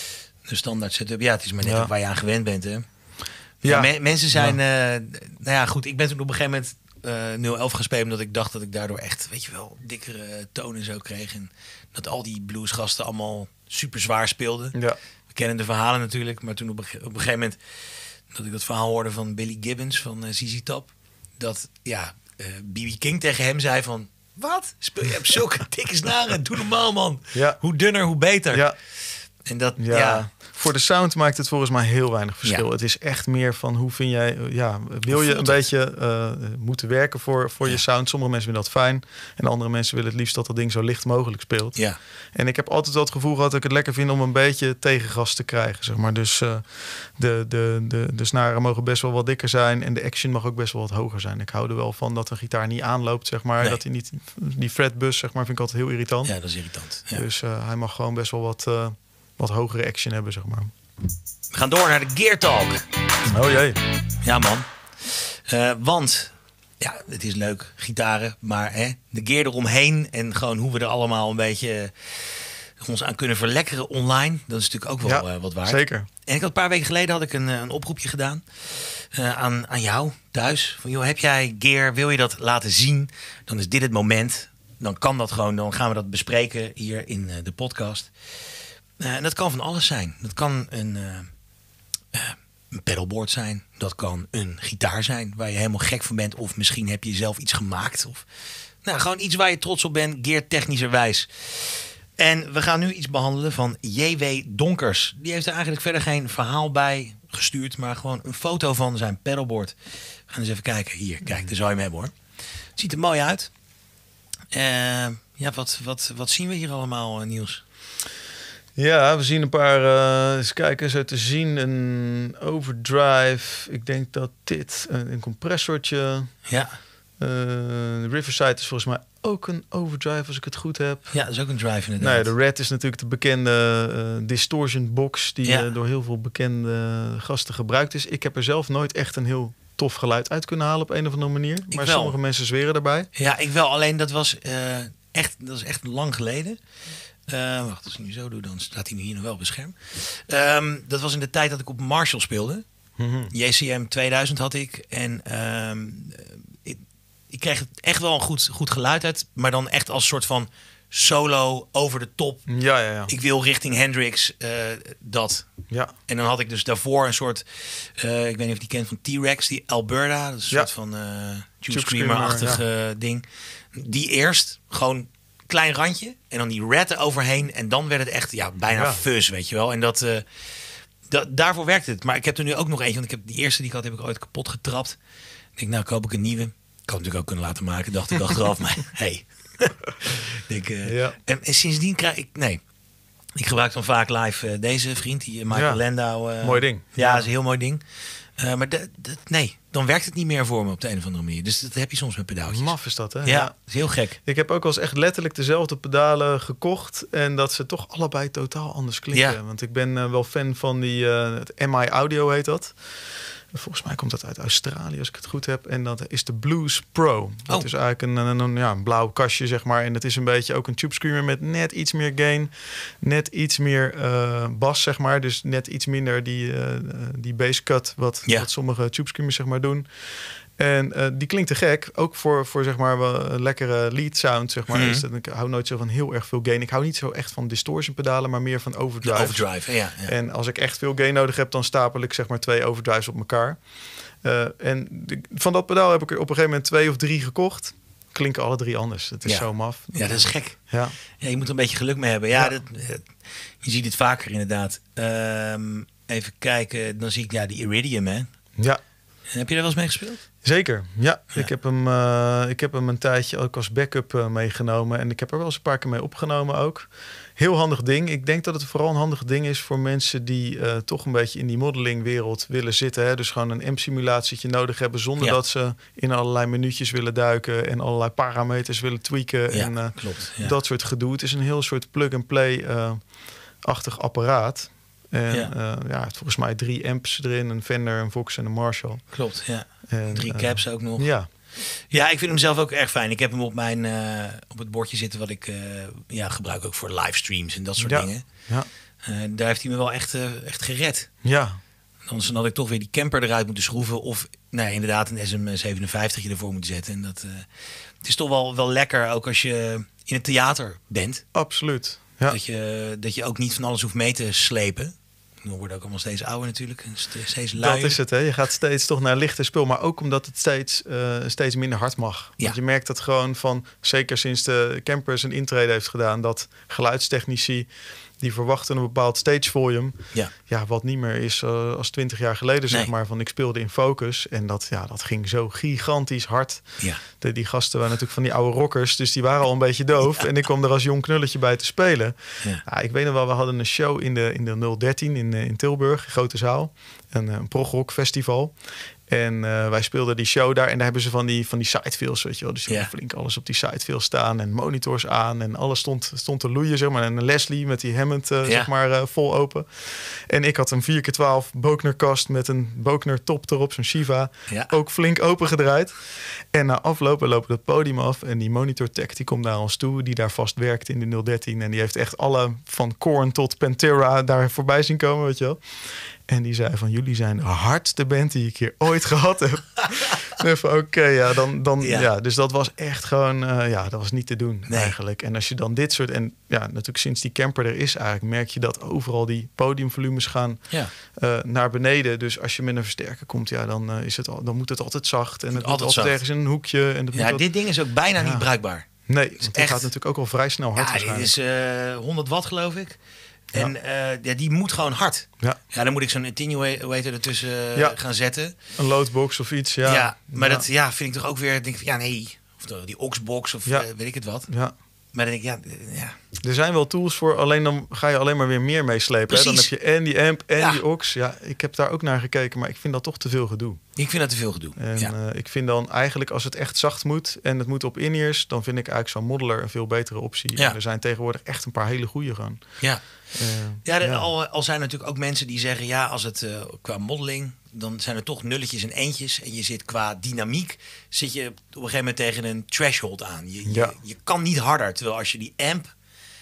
S1: De standaard setup. Ja, het is maar net ja. waar je aan gewend bent, hè? Ja, me mensen zijn... Ja. Uh, nou ja, goed. Ik ben toen op een gegeven moment uh, nul elf gespeeld, omdat ik dacht dat ik daardoor echt, weet je wel, dikkere tonen zo kreeg. En dat al die bluesgasten allemaal super zwaar speelden. Ja. We kennen de verhalen natuurlijk, maar toen op een, op een gegeven moment dat ik dat verhaal hoorde van Billy Gibbons van uh, Z Z Top, dat ja, uh, B B King tegen hem zei van, wat? Speel je op zulke dikke snaren? Doe normaal, man. Ja. Hoe dunner, hoe beter. Ja. En dat, ja. ja.
S2: Voor de sound maakt het volgens mij heel weinig verschil. Ja. Het is echt meer van hoe vind jij... Ja, wil je een het? beetje uh, moeten werken voor, voor ja. je sound? Sommige mensen vinden dat fijn. En andere mensen willen het liefst dat dat ding zo licht mogelijk speelt. Ja. En ik heb altijd wel het gevoel gehad dat ik het lekker vind om een beetje tegengas te krijgen. Zeg maar. Dus uh, de, de, de, de snaren mogen best wel wat dikker zijn. En de action mag ook best wel wat hoger zijn. Ik hou er wel van dat een gitaar niet aanloopt. Zeg maar. Nee. Dat hij niet... Die fretbus, zeg maar, vind ik altijd heel irritant.
S1: Ja, dat is irritant. Ja.
S2: Dus uh, hij mag gewoon best wel wat... Uh, wat hogere action hebben, zeg maar.
S1: We gaan door naar de Gear Talk.
S2: Oh jee.
S1: Ja, man. Uh, want, ja, het is leuk, gitaren, maar hè, de gear eromheen en gewoon hoe we er allemaal een beetje uh, ons aan kunnen verlekkeren online, dat is natuurlijk ook wel ja, uh, wat waard.
S2: Zeker.
S1: En ik had een paar weken geleden had ik een, een oproepje gedaan uh, aan, aan jou thuis. Van, joh, heb jij gear, wil je dat laten zien? Dan is dit het moment. Dan kan dat gewoon, dan gaan we dat bespreken hier in uh, de podcast. Uh, en dat kan van alles zijn. Dat kan een, uh, uh, een pedalboard zijn. Dat kan een gitaar zijn waar je helemaal gek van bent. Of misschien heb je zelf iets gemaakt. Of nou, gewoon iets waar je trots op bent, gear technischerwijs. En we gaan nu iets behandelen van J W Donkers. Die heeft er eigenlijk verder geen verhaal bij gestuurd, maar gewoon een foto van zijn pedalboard. We gaan eens even kijken. Hier, kijk, daar zou je hem hebben hoor. Het ziet er mooi uit. Uh, ja, wat, wat, wat zien we hier allemaal, uh, Niels?
S2: Ja, we zien een paar, uh, eens kijken, zo te zien, een overdrive. Ik denk dat dit, uh, een compressortje.
S1: Ja.
S2: Uh, Riverside is volgens mij ook een overdrive, als ik het goed heb.
S1: Ja, dat is ook een drive inderdaad.
S2: Nee, de Red is natuurlijk de bekende uh, distortion box die ja. uh, door heel veel bekende gasten gebruikt is. Ik heb er zelf nooit echt een heel tof geluid uit kunnen halen op een of andere manier. Ik maar wel. Sommige mensen zweren daarbij.
S1: Ja, ik wel. Alleen dat was, uh, echt, dat is echt lang geleden. Uh, wacht, als ik nu zo doe, dan staat hij hier nog wel beschermd. Um, dat was in de tijd dat ik op Marshall speelde. Mm-hmm. J C M tweeduizend had ik. En um, ik, ik kreeg het echt wel een goed, goed geluid uit. Maar dan echt als soort van solo over de top.
S2: Ja, ja, ja.
S1: Ik wil richting Hendrix uh, dat.
S2: Ja.
S1: En dan had ik dus daarvoor een soort... Uh, ik weet niet of je die kent van T-Rex. Die Alberta. Dat is een ja. soort van uh, Tube Screamer-achtig ja. uh, ding. Die eerst gewoon... klein randje en dan die red overheen en dan werd het echt ja bijna ja. fuzz, weet je wel. En dat, uh, da daarvoor werkte het. Maar ik heb er nu ook nog eentje, want ik heb die eerste die ik had heb ik ooit kapot getrapt. Ik denk, nou koop ik een nieuwe. Ik had natuurlijk ook kunnen laten maken, dacht ik achteraf. Maar hey, ik, uh, ja. en, en sindsdien krijg ik nee. Ik gebruik dan vaak live uh, deze vriend, die Michael ja. Landau. Uh,
S2: mooi ding.
S1: Ja, ja, is een heel mooi ding. Uh, maar de, de, nee, dan werkt het niet meer voor me op de een of andere manier. Dus dat heb je soms met pedaaltjes.
S2: Maf is dat, hè?
S1: Ja, ja. Dat is heel gek.
S2: Ik heb ook wel eens echt letterlijk dezelfde pedalen gekocht. En dat ze toch allebei totaal anders klinken. Ja. Want ik ben uh, wel fan van die... Uh, het M I Audio heet dat. Volgens mij komt dat uit Australië, als ik het goed heb. En dat is de Blues Pro. Dat oh. is eigenlijk een, een, een, ja, een blauw kastje, zeg maar. En het is een beetje ook een tube screamer met net iets meer gain. Net iets meer uh, bas, zeg maar. Dus net iets minder die, uh, die bass cut, wat, ja. wat sommige tube screamers, zeg maar, doen. En uh, die klinkt te gek. Ook voor, voor zeg maar, een lekkere lead sound, zeg maar. Mm-hmm. Dus dat, ik hou nooit zo van heel erg veel gain. Ik hou niet zo echt van distortion pedalen, maar meer van overdrive.
S1: De overdrive, ja, ja.
S2: En als ik echt veel gain nodig heb, dan stapel ik zeg maar twee overdrives op elkaar. Uh, en de, van dat pedaal heb ik er op een gegeven moment twee of drie gekocht. Klinken alle drie anders. Het is
S1: ja.
S2: zo maf.
S1: Ja, dat is gek.
S2: Ja.
S1: Ja, je moet er een beetje geluk mee hebben. Ja, ja. Dat, je ziet het vaker inderdaad. Um, even kijken, dan zie ik ja die Iridium, hè?
S2: Ja.
S1: En heb je daar wel eens mee gespeeld?
S2: Zeker, ja. ja. Ik, heb hem, uh, ik heb hem een tijdje ook als backup uh, meegenomen. En ik heb er wel eens een paar keer mee opgenomen ook. Heel handig ding. Ik denk dat het vooral een handig ding is voor mensen die uh, toch een beetje in die modelingwereld willen zitten. Hè? Dus gewoon een amp-simulatietje nodig hebben zonder ja. dat ze in allerlei minuutjes willen duiken en allerlei parameters willen tweaken.
S1: Ja,
S2: en uh,
S1: klopt. Ja.
S2: Dat soort gedoe. Het is een heel soort plug-and-play-achtig uh, apparaat. En ja. Uh, ja, volgens mij drie amps erin, een Fender, een Vox en een Marshall.
S1: Klopt, ja. En, drie cabs uh, ook nog.
S2: Ja.
S1: Ja, ik vind hem zelf ook erg fijn. Ik heb hem op mijn uh, op het bordje zitten wat ik uh, ja, gebruik ook voor livestreams en dat soort
S2: ja.
S1: dingen.
S2: Ja.
S1: Uh, daar heeft hij me wel echt, uh, echt gered.
S2: Ja.
S1: Anders had ik toch weer die camper eruit moeten schroeven of nee, inderdaad een S M zevenenvijftig ervoor moeten zetten. En dat, uh, het is toch wel, wel lekker, ook als je in het theater bent.
S2: Absoluut. Ja.
S1: Dat je, dat je ook niet van alles hoeft mee te slepen. We worden ook allemaal steeds ouder natuurlijk. Steeds luier.
S2: Dat is het, hè. Je gaat steeds toch naar lichter spul. Maar ook omdat het steeds, uh, steeds minder hard mag. Ja. Want je merkt dat gewoon van... Zeker sinds de camper zijn intrede heeft gedaan... dat geluidstechnici... die verwachten een bepaald stage volume. Ja. Ja, wat niet meer is uh, als twintig jaar geleden, zeg nee. maar. Van ik speelde in Focus. En dat, ja, dat ging zo gigantisch hard.
S1: Ja.
S2: De, die gasten waren natuurlijk van die oude rockers. Dus die waren al een beetje doof. Ja. En ik kwam er als jong knulletje bij te spelen. Ja. Ja, ik weet nog wel, we hadden een show in de, in de nul dertien in, in Tilburg. Grote zaal. Een, een progrock festival. En uh, wij speelden die show daar en daar hebben ze van die, van die sidefields, weet je wel. Dus die yeah. flink alles op die sidefields staan en monitors aan en alles stond, stond te loeien, zeg maar. En een Leslie met die Hammond, uh, yeah. zeg maar, uh, vol open. En ik had een vier keer twaalf Bokner kast met een Bokner top erop, zo'n Shiva. Yeah. Ook flink open gedraaid. En na aflopen lopen we het podium af en die monitor tech die komt naar ons toe, die daar vast werkt in de nul dertien. En die heeft echt alle, van Korn tot Pantera, daar voorbij zien komen, weet je wel. En die zei van, jullie zijn de hardste band die ik hier ooit gehad heb. Oké, okay, ja, dan, dan ja. ja. Dus dat was echt gewoon, uh, ja, dat was niet te doen nee. eigenlijk. En als je dan dit soort, en ja, natuurlijk sinds die camper er is eigenlijk, merk je dat overal die podiumvolumes gaan ja. uh, naar beneden. Dus als je met een versterker komt, ja, dan uh, is het al, dan moet het altijd zacht. En het, het moet altijd, altijd ergens in een hoekje. En dat
S1: ja,
S2: moet
S1: dit
S2: wat...
S1: ding is ook bijna ja. niet bruikbaar.
S2: Nee, want het echt... gaat natuurlijk ook al vrij snel hard.
S1: Ja, dit is uh, honderd watt geloof ik. En ja. Uh, ja, die moet gewoon hard. Ja, ja dan moet ik zo'n attenuator ertussen uh, ja. gaan zetten.
S2: Een loadbox of iets, ja.
S1: Ja, maar ja. dat ja, vind ik toch ook weer... Denk ik, ja, nee. Of de, die Oxbox of ja. uh, weet ik het wat.
S2: Ja.
S1: Maar dan denk ik, ja, ja...
S2: Er zijn wel tools voor, alleen dan ga je alleen maar weer meer meeslepen. Hè? Dan heb je en die amp en ja. die aux. Ja, ik heb daar ook naar gekeken, maar ik vind dat toch te veel gedoe.
S1: Ik vind dat te veel gedoe.
S2: En
S1: ja.
S2: uh, ik vind dan eigenlijk, als het echt zacht moet en het moet op in-ears, dan vind ik eigenlijk zo'n modeler een veel betere optie. Ja. En er zijn tegenwoordig echt een paar hele goede gewoon.
S1: Ja. Uh, ja, de, ja. Al, al zijn er natuurlijk ook mensen die zeggen, ja, als het uh, qua modeling, dan zijn er toch nulletjes en eentjes. En je zit qua dynamiek, zit je op een gegeven moment tegen een threshold aan. Je,
S2: ja.
S1: je, je kan niet harder, terwijl als je die amp,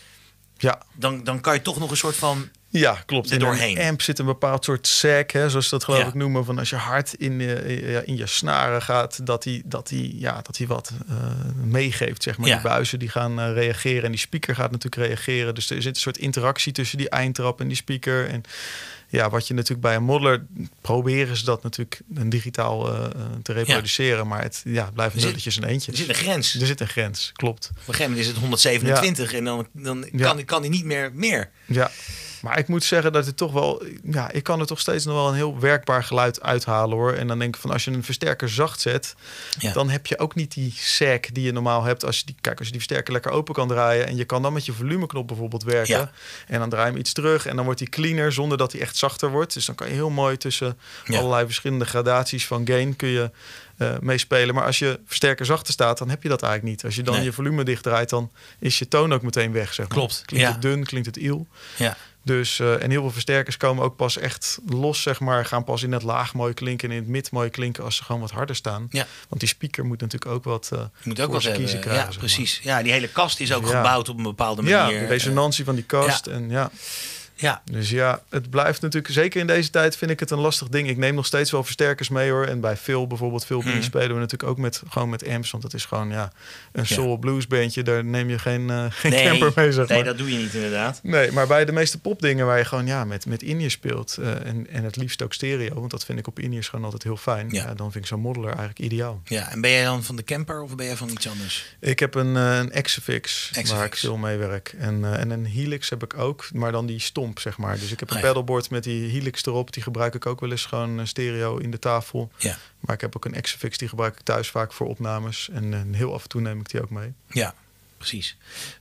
S2: ja.
S1: dan, dan kan je toch nog een soort van...
S2: Ja, klopt.
S1: Er doorheen.
S2: In een amp zit een bepaald soort sag, hè, zoals ze dat geloof ja. ik noemen. Van als je hard in, uh, in je snaren gaat, dat die, dat die, ja, dat die wat uh, meegeeft. Zeg maar. Ja. Die buizen die gaan uh, reageren en die speaker gaat natuurlijk reageren. Dus er zit een soort interactie tussen die eindtrap en die speaker. En ja, wat je natuurlijk bij een modeler proberen ze dat natuurlijk een digitaal uh, te reproduceren. Ja. Maar het ja, blijft nulletjes en eentjes.
S1: Er zit een grens.
S2: Er zit een grens, klopt.
S1: Op een gegeven moment is het honderdzevenentwintig ja. en dan, dan ja. kan, kan die niet meer meer.
S2: Ja. Maar ik moet zeggen dat het toch wel... Ja, ik kan er toch steeds nog wel een heel werkbaar geluid uithalen, hoor. En dan denk ik van, als je een versterker zacht zet... Ja. dan heb je ook niet die sag die je normaal hebt. Als je die, kijk, als je die versterker lekker open kan draaien... en je kan dan met je volumeknop bijvoorbeeld werken... Ja. en dan draai je hem iets terug en dan wordt hij cleaner... zonder dat hij echt zachter wordt. Dus dan kan je heel mooi tussen ja. allerlei verschillende gradaties van gain... kun je uh, meespelen. Maar als je versterker zachter staat, dan heb je dat eigenlijk niet. Als je dan nee. je volume dichtdraait, dan is je toon ook meteen weg, zeg maar.
S1: Klopt.
S2: Klinkt
S1: ja.
S2: het dun, klinkt het iel.
S1: Ja.
S2: Dus, uh, en heel veel versterkers komen ook pas echt los, zeg maar. Gaan pas in het laag mooi klinken en in het mid mooi klinken als ze gewoon wat harder staan.
S1: Ja.
S2: Want die speaker moet natuurlijk ook wat uh,
S1: moet ook wat
S2: kiezen krijgen.
S1: Ja, precies. Maar. Ja, die hele kast is ook ja. gebouwd op een bepaalde
S2: manier.
S1: Ja,
S2: de resonantie van die kast.
S1: Ja.
S2: En ja.
S1: Ja.
S2: Dus ja, het blijft natuurlijk, zeker in deze tijd vind ik het een lastig ding. Ik neem nog steeds wel versterkers mee, hoor. En bij Phil bijvoorbeeld, Phil hmm. spelen we natuurlijk ook met, gewoon met amps. Want dat is gewoon ja, een soul ja. blues bandje. Daar neem je geen, uh, geen
S1: nee,
S2: camper mee, zeg maar.
S1: Nee, dat doe je niet inderdaad.
S2: Nee, maar bij de meeste popdingen waar je gewoon ja, met, met in-ear speelt. Uh, en, en het liefst ook stereo. Want dat vind ik op in-ears gewoon altijd heel fijn. Ja. Ja, dan vind ik zo'n modeler eigenlijk ideaal.
S1: Ja, en ben jij dan van de camper of ben jij van iets anders?
S2: Ik heb een, uh, een Xfix, waar ik veel mee werk. En, uh, en een Helix heb ik ook, maar dan die stomp, zeg maar. Dus ik heb een oh, ja. pedalboard met die Helix erop. Die gebruik ik ook wel eens gewoon stereo in de tafel. Ja. Maar ik heb ook een Xfix, die gebruik ik thuis vaak voor opnames. En, en heel af en toe neem ik die ook mee.
S1: Ja, precies. Top.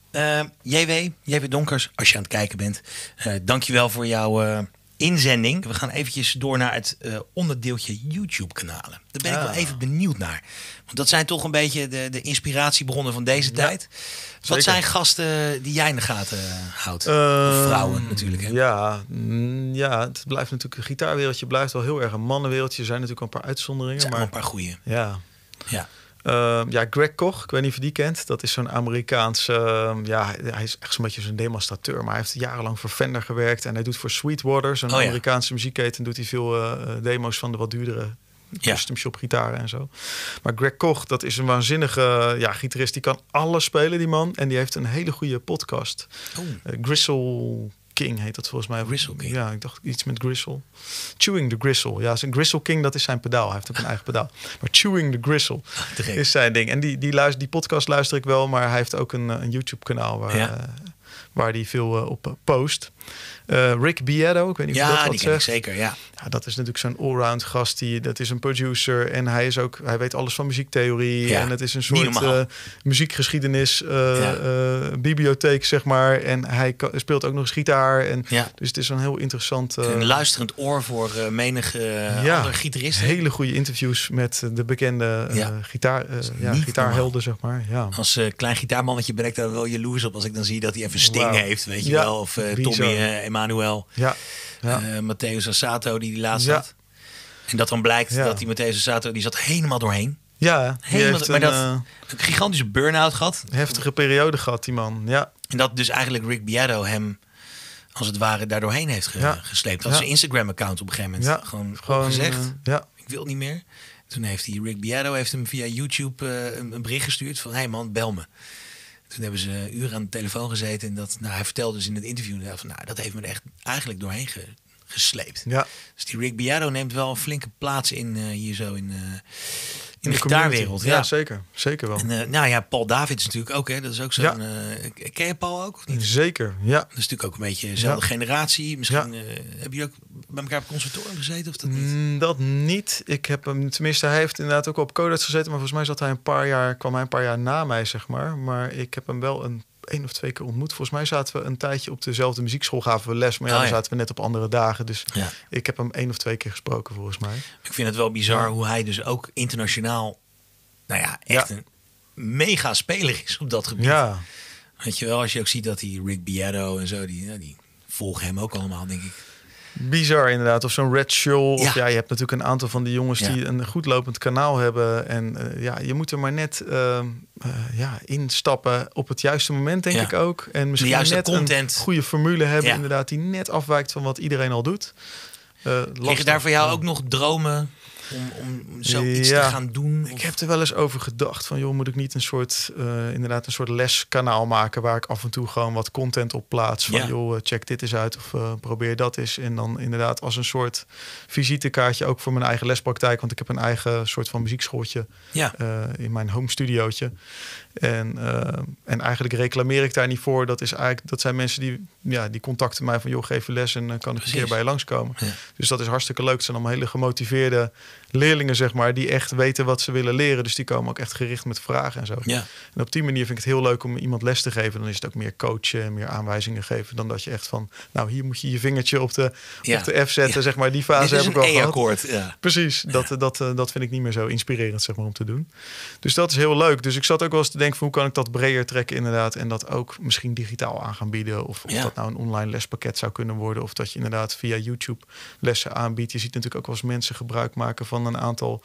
S1: uh, J W, J W Donkers, als je aan het kijken bent. Uh, dankjewel voor jouw uh, inzending. We gaan eventjes door naar het uh, onderdeeltje YouTube-kanalen. Daar ben ah. ik wel even benieuwd naar. Want dat zijn toch een beetje de, de inspiratiebronnen van deze ja, tijd. Wat zeker. Zijn gasten die jij in de gaten houdt? Uh, vrouwen natuurlijk. Hè?
S2: Ja, mm, ja, het blijft natuurlijk een gitaarwereldje blijft wel heel erg een mannenwereldje. Er zijn natuurlijk al een paar uitzonderingen. Er
S1: zijn
S2: maar
S1: een paar goeie.
S2: Ja.
S1: Ja.
S2: Uh, ja, Greg Koch, ik weet niet of je die kent. Dat is zo'n Amerikaanse... Uh, ja, hij is echt zo'n beetje zo'n demonstrateur. Maar hij heeft jarenlang voor Fender gewerkt. En hij doet voor Sweetwater, zo'n oh, Amerikaanse ja. muziekketen... doet hij veel uh, demo's van de wat duurdere ja. custom shop gitaren en zo. Maar Greg Koch, dat is een waanzinnige ja, gitarist. Die kan alles spelen, die man. En die heeft een hele goede podcast. Oh. Uh, Gristle... King heet dat volgens mij.
S1: Gristle King.
S2: Ja, ik dacht iets met Gristle. Chewing the Gristle. Ja, zijn Gristle King, dat is zijn pedaal. Hij heeft ook een eigen pedaal. Maar Chewing the Gristle oh, is zijn ding. En die, die, luister, die podcast luister ik wel, maar hij heeft ook een, een YouTube-kanaal waar, ja. uh, waar hij veel uh, op uh, post. Uh, Rick Beato, ik weet niet of
S1: ja,
S2: je dat wat
S1: die
S2: zegt.
S1: Ik zeker, ja.
S2: ja. Dat is natuurlijk zo'n allround gast. Die, dat is een producer en hij is ook, hij weet alles van muziektheorie. Ja. En het is een soort uh, muziekgeschiedenis uh, ja. uh, bibliotheek, zeg maar. En hij speelt ook nog eens gitaar. En
S1: ja.
S2: Dus het is een heel interessant... Uh,
S1: een luisterend oor voor uh, menig uh, ja, andere gitaristen.
S2: Hele goede interviews met de bekende uh, ja. gitaar, uh, ja, gitaarhelden, zeg maar. Ja.
S1: Als uh, klein gitaarmannetje ben ik daar wel jaloers op als ik dan zie dat hij even Sting wow. heeft, weet je
S2: ja.
S1: wel. Of uh, Tommy uh, Emmanuel.
S2: Ja. Ja.
S1: Uh, Matteo Assato die die laatst ja. had. En dat dan blijkt ja. dat die Matteo Assato die zat helemaal doorheen.
S2: Ja,
S1: helemaal, maar
S2: een,
S1: dat uh, een gigantische burn-out gehad.
S2: Heftige periode gehad, die man. Ja.
S1: En dat dus eigenlijk Rick Beato hem als het ware daar doorheen heeft ge- ja. gesleept. Dat ja. zijn Instagram-account op een gegeven moment. Ja. Gewoon, gewoon gezegd. Uh,
S2: ja.
S1: Ik wil niet meer. Toen heeft hij Rick Beato heeft hem via YouTube uh, een, een bericht gestuurd van hey man, bel me. Toen hebben ze uren aan de telefoon gezeten en dat, nou, hij vertelde dus in het interview van, nou, dat heeft me er echt eigenlijk doorheen ge, gesleept.
S2: Ja.
S1: Dus die Rick Beato neemt wel een flinke plaats in uh, hier zo in, uh, in de, de gitaarwereld.
S2: Ja. ja, zeker, zeker wel.
S1: En, uh, nou ja, Paul Davids natuurlijk ook, hè. Dat is ook zo'n. Ja. Uh, ken je Paul ook? Of niet?
S2: Zeker, ja.
S1: Dat is natuurlijk ook een beetje dezelfde ja. generatie. Misschien ja. uh, heb je ook bij elkaar op het conservatorium gezeten of dat niet?
S2: Mm, dat niet. Ik heb hem, tenminste, hij heeft inderdaad ook op Codex gezeten, maar volgens mij zat hij een paar jaar, kwam hij een paar jaar na mij, zeg maar. Maar ik heb hem wel een één of twee keer ontmoet. Volgens mij zaten we een tijdje op dezelfde muziekschool, gaven we les, maar ja, oh, ja. dan zaten we net op andere dagen. Dus ja. ik heb hem één of twee keer gesproken, volgens mij.
S1: Ik vind het wel bizar ja. hoe hij dus ook internationaal, nou ja, echt ja. een mega speler is op dat gebied.
S2: Ja.
S1: Weet je wel, als je ook ziet dat die Rick Beato en zo, die, ja, die volgen hem ook allemaal, denk ik.
S2: Bizar inderdaad. Of zo'n Red Show.
S1: Ja.
S2: Of ja, je hebt natuurlijk een aantal van die jongens ja. die een goed lopend kanaal hebben. En uh, ja, je moet er maar net uh, uh, ja, instappen op het juiste moment, denk ja. ik ook. En misschien net content. Een goede formule hebben, ja. inderdaad, die net afwijkt van wat iedereen al doet. Uh,
S1: Liggen daar voor jou ook nog dromen om, om zoiets ja, te gaan doen?
S2: Ik of? heb er wel eens over gedacht van, joh, moet ik niet een soort, uh, inderdaad een soort leskanaal maken waar ik af en toe gewoon wat content op plaats van, ja. joh, check dit eens uit of uh, probeer dat eens. En dan inderdaad als een soort visitekaartje ook voor mijn eigen lespraktijk, want ik heb een eigen soort van muziekschooltje ja. uh, in mijn home studiootje. En, uh, en eigenlijk reclameer ik daar niet voor. Dat is eigenlijk, dat zijn mensen die, ja, die contacten mij van, joh, geef je les en uh, kan ik een keer bij je langskomen. Ja. Dus dat is hartstikke leuk. Het zijn allemaal hele gemotiveerde leerlingen, zeg maar, die echt weten wat ze willen leren. Dus die komen ook echt gericht met vragen en zo.
S1: Ja.
S2: En op die manier vind ik het heel leuk om iemand les te geven. Dan is het ook meer coachen en meer aanwijzingen geven dan dat je echt van, nou, hier moet je je vingertje op de, ja. op de F zetten, ja. zeg maar. Die fase heb ik al gehad.
S1: Ja.
S2: Precies. Ja. Dat, dat, uh, dat vind ik niet meer zo inspirerend, zeg maar, om te doen. Dus dat is heel leuk. Dus ik zat ook wel eens te denken van, hoe kan ik dat breder trekken inderdaad en dat ook misschien digitaal aan gaan bieden. Of, of ja. dat nou een online lespakket zou kunnen worden. Of dat je inderdaad via YouTube lessen aanbiedt. Je ziet natuurlijk ook wel eens mensen gebruik maken van een aantal,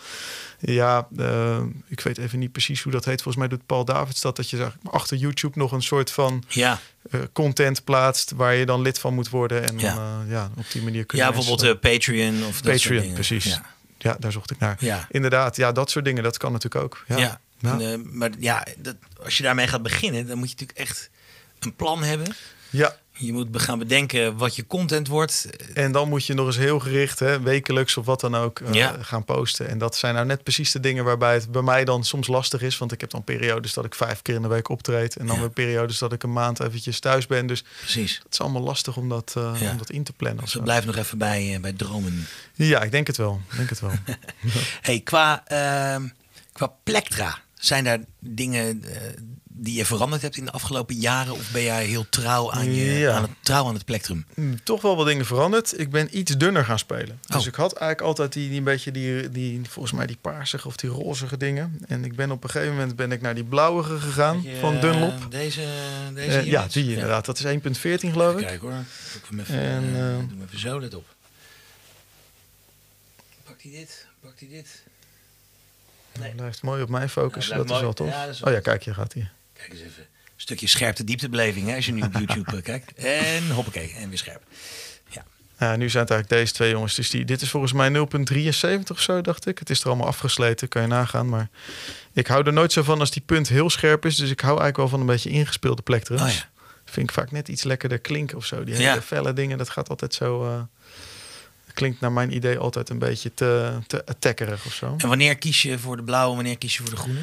S2: ja, uh, ik weet even niet precies hoe dat heet. Volgens mij doet Paul Davids dat, dat je zegt, achter YouTube nog een soort van
S1: ja.
S2: uh, content plaatst waar je dan lid van moet worden. En ja, dan, uh, ja op die manier kun je
S1: ja, bijvoorbeeld uh, Patreon of dat
S2: Patreon, precies. Ja. ja, daar zocht ik naar.
S1: Ja.
S2: Inderdaad, ja, dat soort dingen, dat kan natuurlijk ook. Ja.
S1: ja. Ja. En, uh, maar ja, dat, als je daarmee gaat beginnen, dan moet je natuurlijk echt een plan hebben.
S2: Ja.
S1: Je moet gaan bedenken wat je content wordt.
S2: En dan moet je nog eens heel gericht, hè, wekelijks of wat dan ook, uh, ja. gaan posten. En dat zijn nou net precies de dingen waarbij het bij mij dan soms lastig is. Want ik heb dan periodes dat ik vijf keer in de week optreed. En dan ja. weer periodes dat ik een maand eventjes thuis ben. Dus
S1: precies.
S2: Het is allemaal lastig om dat, uh, ja. om dat in te plannen.
S1: Dus we blijven nog even bij, uh, bij dromen.
S2: Ja, ik denk het wel. Ik denk het wel.
S1: Hey, qua, uh, qua plektra. Zijn daar dingen uh, die je veranderd hebt in de afgelopen jaren? Of ben jij heel trouw aan, je,
S2: ja.
S1: aan, het, trouw aan het plektrum?
S2: Toch wel wat dingen veranderd. Ik ben iets dunner gaan spelen.
S1: Oh.
S2: Dus ik had eigenlijk altijd die, die een beetje die, die, volgens mij die paarsige of die rozige dingen. En ik ben op een gegeven moment ben ik naar die blauwige gegaan je, van Dunlop.
S1: Deze, deze
S2: uh, ja, die inderdaad. Ja. Dat is één punt veertien geloof ik.
S1: Kijk hoor. Doe hem even,
S2: en, uh,
S1: uh, doe hem even zo, let op. Pakt hij dit? Pakt hij dit?
S2: Nee. Hij blijft mooi op mij focussen, nou, dat mooi. Is wel tof. Ja, is wel oh ja, kijk, hier gaat hij.
S1: Kijk eens even. Een stukje scherpte dieptebeleving, hè, als je nu op YouTube kijkt. En hoppakee, en weer scherp. Ja.
S2: Ja, nu zijn het eigenlijk deze twee jongens. Dus die, dit is volgens mij nul punt drieënzeventig of zo, dacht ik. Het is er allemaal afgesleten, kan je nagaan. Maar ik hou er nooit zo van als die punt heel scherp is. Dus ik hou eigenlijk wel van een beetje ingespeelde plektrums. Oh ja. Vind ik vaak net iets lekkerder klinken of zo. Die hele ja. felle dingen, dat gaat altijd zo... Uh, klinkt naar mijn idee altijd een beetje te, te attackerig of zo.
S1: En wanneer kies je voor de blauwe, wanneer kies je voor de groene?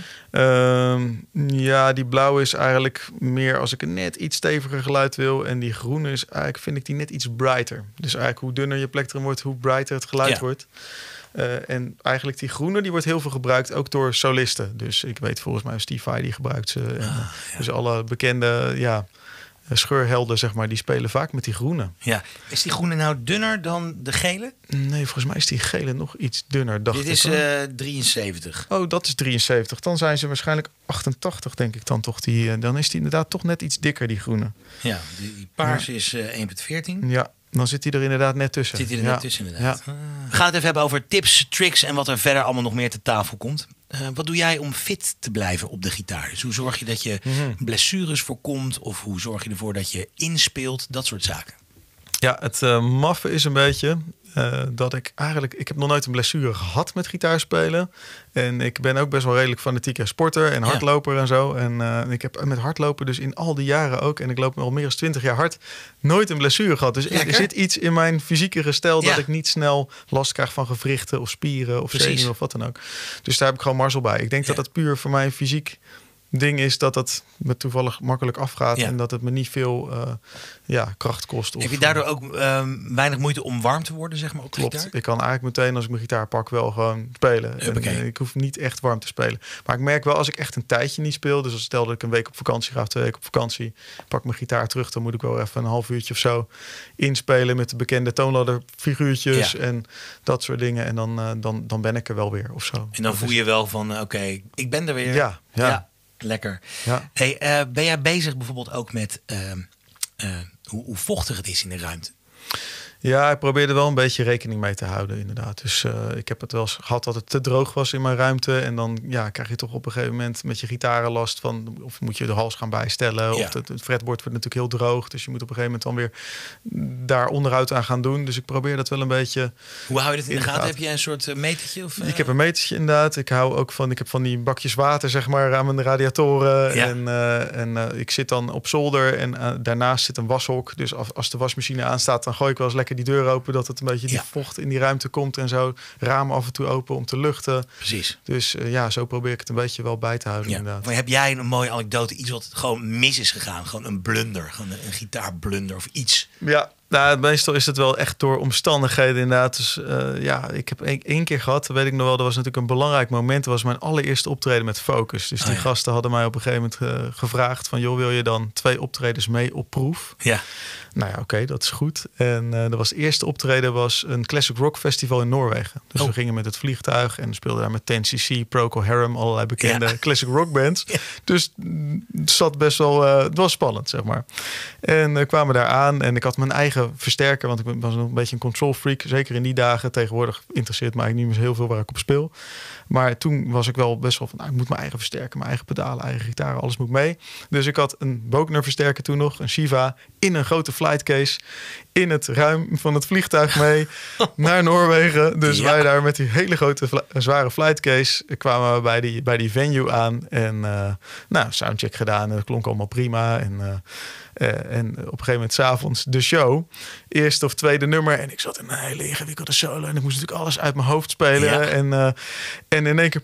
S2: Uh, ja, die blauwe is eigenlijk meer als ik een net iets steviger geluid wil. En die groene is eigenlijk, vind ik die net iets brighter. Dus eigenlijk hoe dunner je plektrum wordt, hoe brighter het geluid ja. wordt. Uh, en eigenlijk die groene, die wordt heel veel gebruikt, ook door solisten. Dus ik weet volgens mij Steve Vai, die gebruikt ze. Ah, en, ja. Dus alle bekende... ja. scheurhelden, zeg maar, die spelen vaak met die groene.
S1: Ja. Is die groene nou dunner dan de gele?
S2: Nee, volgens mij is die gele nog iets dunner, dacht
S1: Dit
S2: ik.
S1: Dit is uh, drieënzeventig.
S2: Oh, dat is drieënzeventig. Dan zijn ze waarschijnlijk achtentachtig, denk ik dan toch. Die, dan is die inderdaad toch net iets dikker, die groene.
S1: Ja, die, die paars ja. is uh, één punt veertien.
S2: Ja, dan zit hij er inderdaad net tussen.
S1: Zit hij er
S2: ja.
S1: net tussen, inderdaad.
S2: Ja.
S1: Ah. We gaan het even hebben over tips, tricks en wat er verder allemaal nog meer te tafel komt. Uh, wat doe jij om fit te blijven op de gitaar? Dus hoe zorg je dat je mm-hmm. blessures voorkomt? Of hoe zorg je ervoor dat je inspeelt? Dat soort zaken.
S2: Ja, het uh, maffe is een beetje uh, dat ik eigenlijk... Ik heb nog nooit een blessure gehad met gitaarspelen. En ik ben ook best wel redelijk fanatieke sporter en hardloper ja. en zo. En uh, ik heb met hardlopen dus in al die jaren ook... en ik loop al meer dan twintig jaar hard... nooit een blessure gehad. Dus Lekker. Er zit iets in mijn fysieke gestel... Ja. dat ik niet snel last krijg van gewrichten of spieren of zenuwen of wat dan ook. Dus daar heb ik gewoon mazzel bij. Ik denk ja. dat dat puur voor mij fysiek... ding is dat het me toevallig makkelijk afgaat... Ja. en dat het me niet veel uh, ja, kracht kost. Of,
S1: heb je daardoor ook uh, weinig moeite om warm te worden, zeg maar, op de
S2: klopt.
S1: gitaar?
S2: Ik kan eigenlijk meteen als ik mijn gitaar pak wel gewoon spelen. En, uh, ik hoef niet echt warm te spelen. Maar ik merk wel als ik echt een tijdje niet speel... dus als stel dat ik een week op vakantie ga of twee weken op vakantie... pak mijn gitaar terug, dan moet ik wel even een half uurtje of zo... inspelen met de bekende toonladderfiguurtjes... Ja. en dat soort dingen. En dan, uh, dan, dan ben ik er wel weer of zo.
S1: En dan
S2: dat
S1: voel je wel van, uh, oké, okay, ik ben er weer.
S2: Ja, ja.
S1: ja. Lekker. Ja. Hey, uh, ben jij bezig bijvoorbeeld ook met uh, uh, hoe, hoe vochtig het is in de ruimte?
S2: Ja, ik probeerde wel een beetje rekening mee te houden, inderdaad. Dus uh, ik heb het wel eens gehad dat het te droog was in mijn ruimte. En dan ja, krijg je toch op een gegeven moment met je gitaren last van... of moet je de hals gaan bijstellen. Ja. Of het, het fretbord wordt natuurlijk heel droog. Dus je moet op een gegeven moment dan weer daar onderuit aan gaan doen. Dus ik probeer dat wel een beetje...
S1: Hoe hou je dat in de gaten? Heb je een soort uh, metertje? Of, uh...
S2: Ik heb een metertje inderdaad. Ik hou ook van, ik heb van die bakjes water zeg maar aan mijn radiatoren. Ja. En, uh, en uh, ik zit dan op zolder en uh, daarnaast zit een washok. Dus als, als de wasmachine aanstaat, dan gooi ik wel eens lekker die deur open, dat het een beetje die ja. vocht in die ruimte komt en zo. Ramen af en toe open om te luchten.
S1: Precies.
S2: Dus uh, ja, zo probeer ik het een beetje wel bij te houden.
S1: Ja.
S2: Inderdaad.
S1: Maar heb jij een mooie anekdote, iets wat gewoon mis is gegaan? Gewoon een blunder, gewoon een, een gitaarblunder of iets?
S2: Ja. Nou, meestal is het wel echt door omstandigheden inderdaad. Dus uh, ja, ik heb één, één keer gehad, weet ik nog wel, dat was natuurlijk een belangrijk moment. Dat was mijn allereerste optreden met Focus. Dus die oh, ja. gasten hadden mij op een gegeven moment uh, gevraagd van... joh, wil je dan twee optredens mee op proef?
S1: Ja.
S2: Nou ja, oké, okay, dat is goed. En uh, dat was het eerste optreden was een Classic Rock Festival in Noorwegen. Dus oh. we gingen met het vliegtuig en speelden daar met ten C C, Procol Harum, allerlei bekende ja. Classic Rock bands. Ja. Dus het zat best wel, uh, het was spannend, zeg maar. En uh, kwamen daar aan en ik had mijn eigen versterker, want ik was nog een beetje een control freak, zeker in die dagen. Tegenwoordig interesseert me eigenlijk niet meer heel veel waar ik op speel. Maar toen was ik wel best wel van, nou, ik moet mijn eigen versterker, mijn eigen pedalen, eigen gitaar, alles moet mee. Dus ik had een Bogner versterker toen nog, een Shiva, in een grote flightcase, in het ruim van het vliegtuig mee naar Noorwegen. Dus ja. wij daar met die hele grote, zware flightcase kwamen we bij die, bij die venue aan. En uh, nou, soundcheck gedaan en dat klonk allemaal prima. En, uh, uh, en op een gegeven moment 's avonds de show. Eerste of tweede nummer. En ik zat in een hele ingewikkelde solo. En ik moest natuurlijk alles uit mijn hoofd spelen. Ja. En, uh, en in één keer...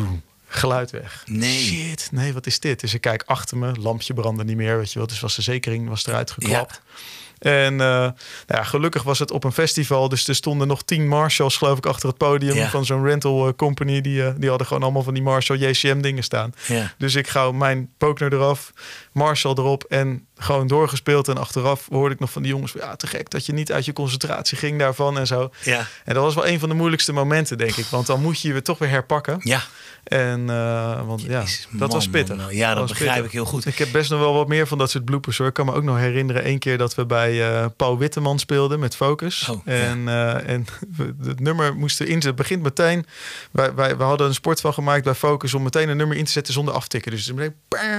S2: geluid weg.
S1: Nee.
S2: Shit, nee, wat is dit? Dus ik kijk achter me, lampje brandde niet meer, weet je wel. Dus was de zekering was eruit geklapt. Ja. En uh, nou ja, gelukkig was het op een festival. Dus er stonden nog tien Marshalls, geloof ik, achter het podium ja. van zo'n rental company. Die, uh, die hadden gewoon allemaal van die Marshall J C M dingen staan. Ja. Dus ik gauw mijn Pokner eraf, Marshall erop en gewoon doorgespeeld. En achteraf hoorde ik nog van die jongens, ja, te gek dat je niet uit je concentratie ging daarvan en zo. Ja. En dat was wel een van de moeilijkste momenten, denk ik. Want dan moet je je weer toch weer herpakken.
S1: Ja.
S2: En uh, want ja, dat man, was pittig.
S1: Man, man. Ja, dat, dat begrijp pittig. ik heel goed.
S2: Ik heb best nog wel wat meer van dat soort bloopers hoor. Ik kan me ook nog herinneren één keer dat we bij uh, Paul Witteman speelden met Focus. Oh, en, ja. uh, en het nummer moesten in. Het begint meteen. Wij, wij, we hadden een sport van gemaakt bij Focus om meteen een nummer in te zetten zonder aftikken. Dus meteen,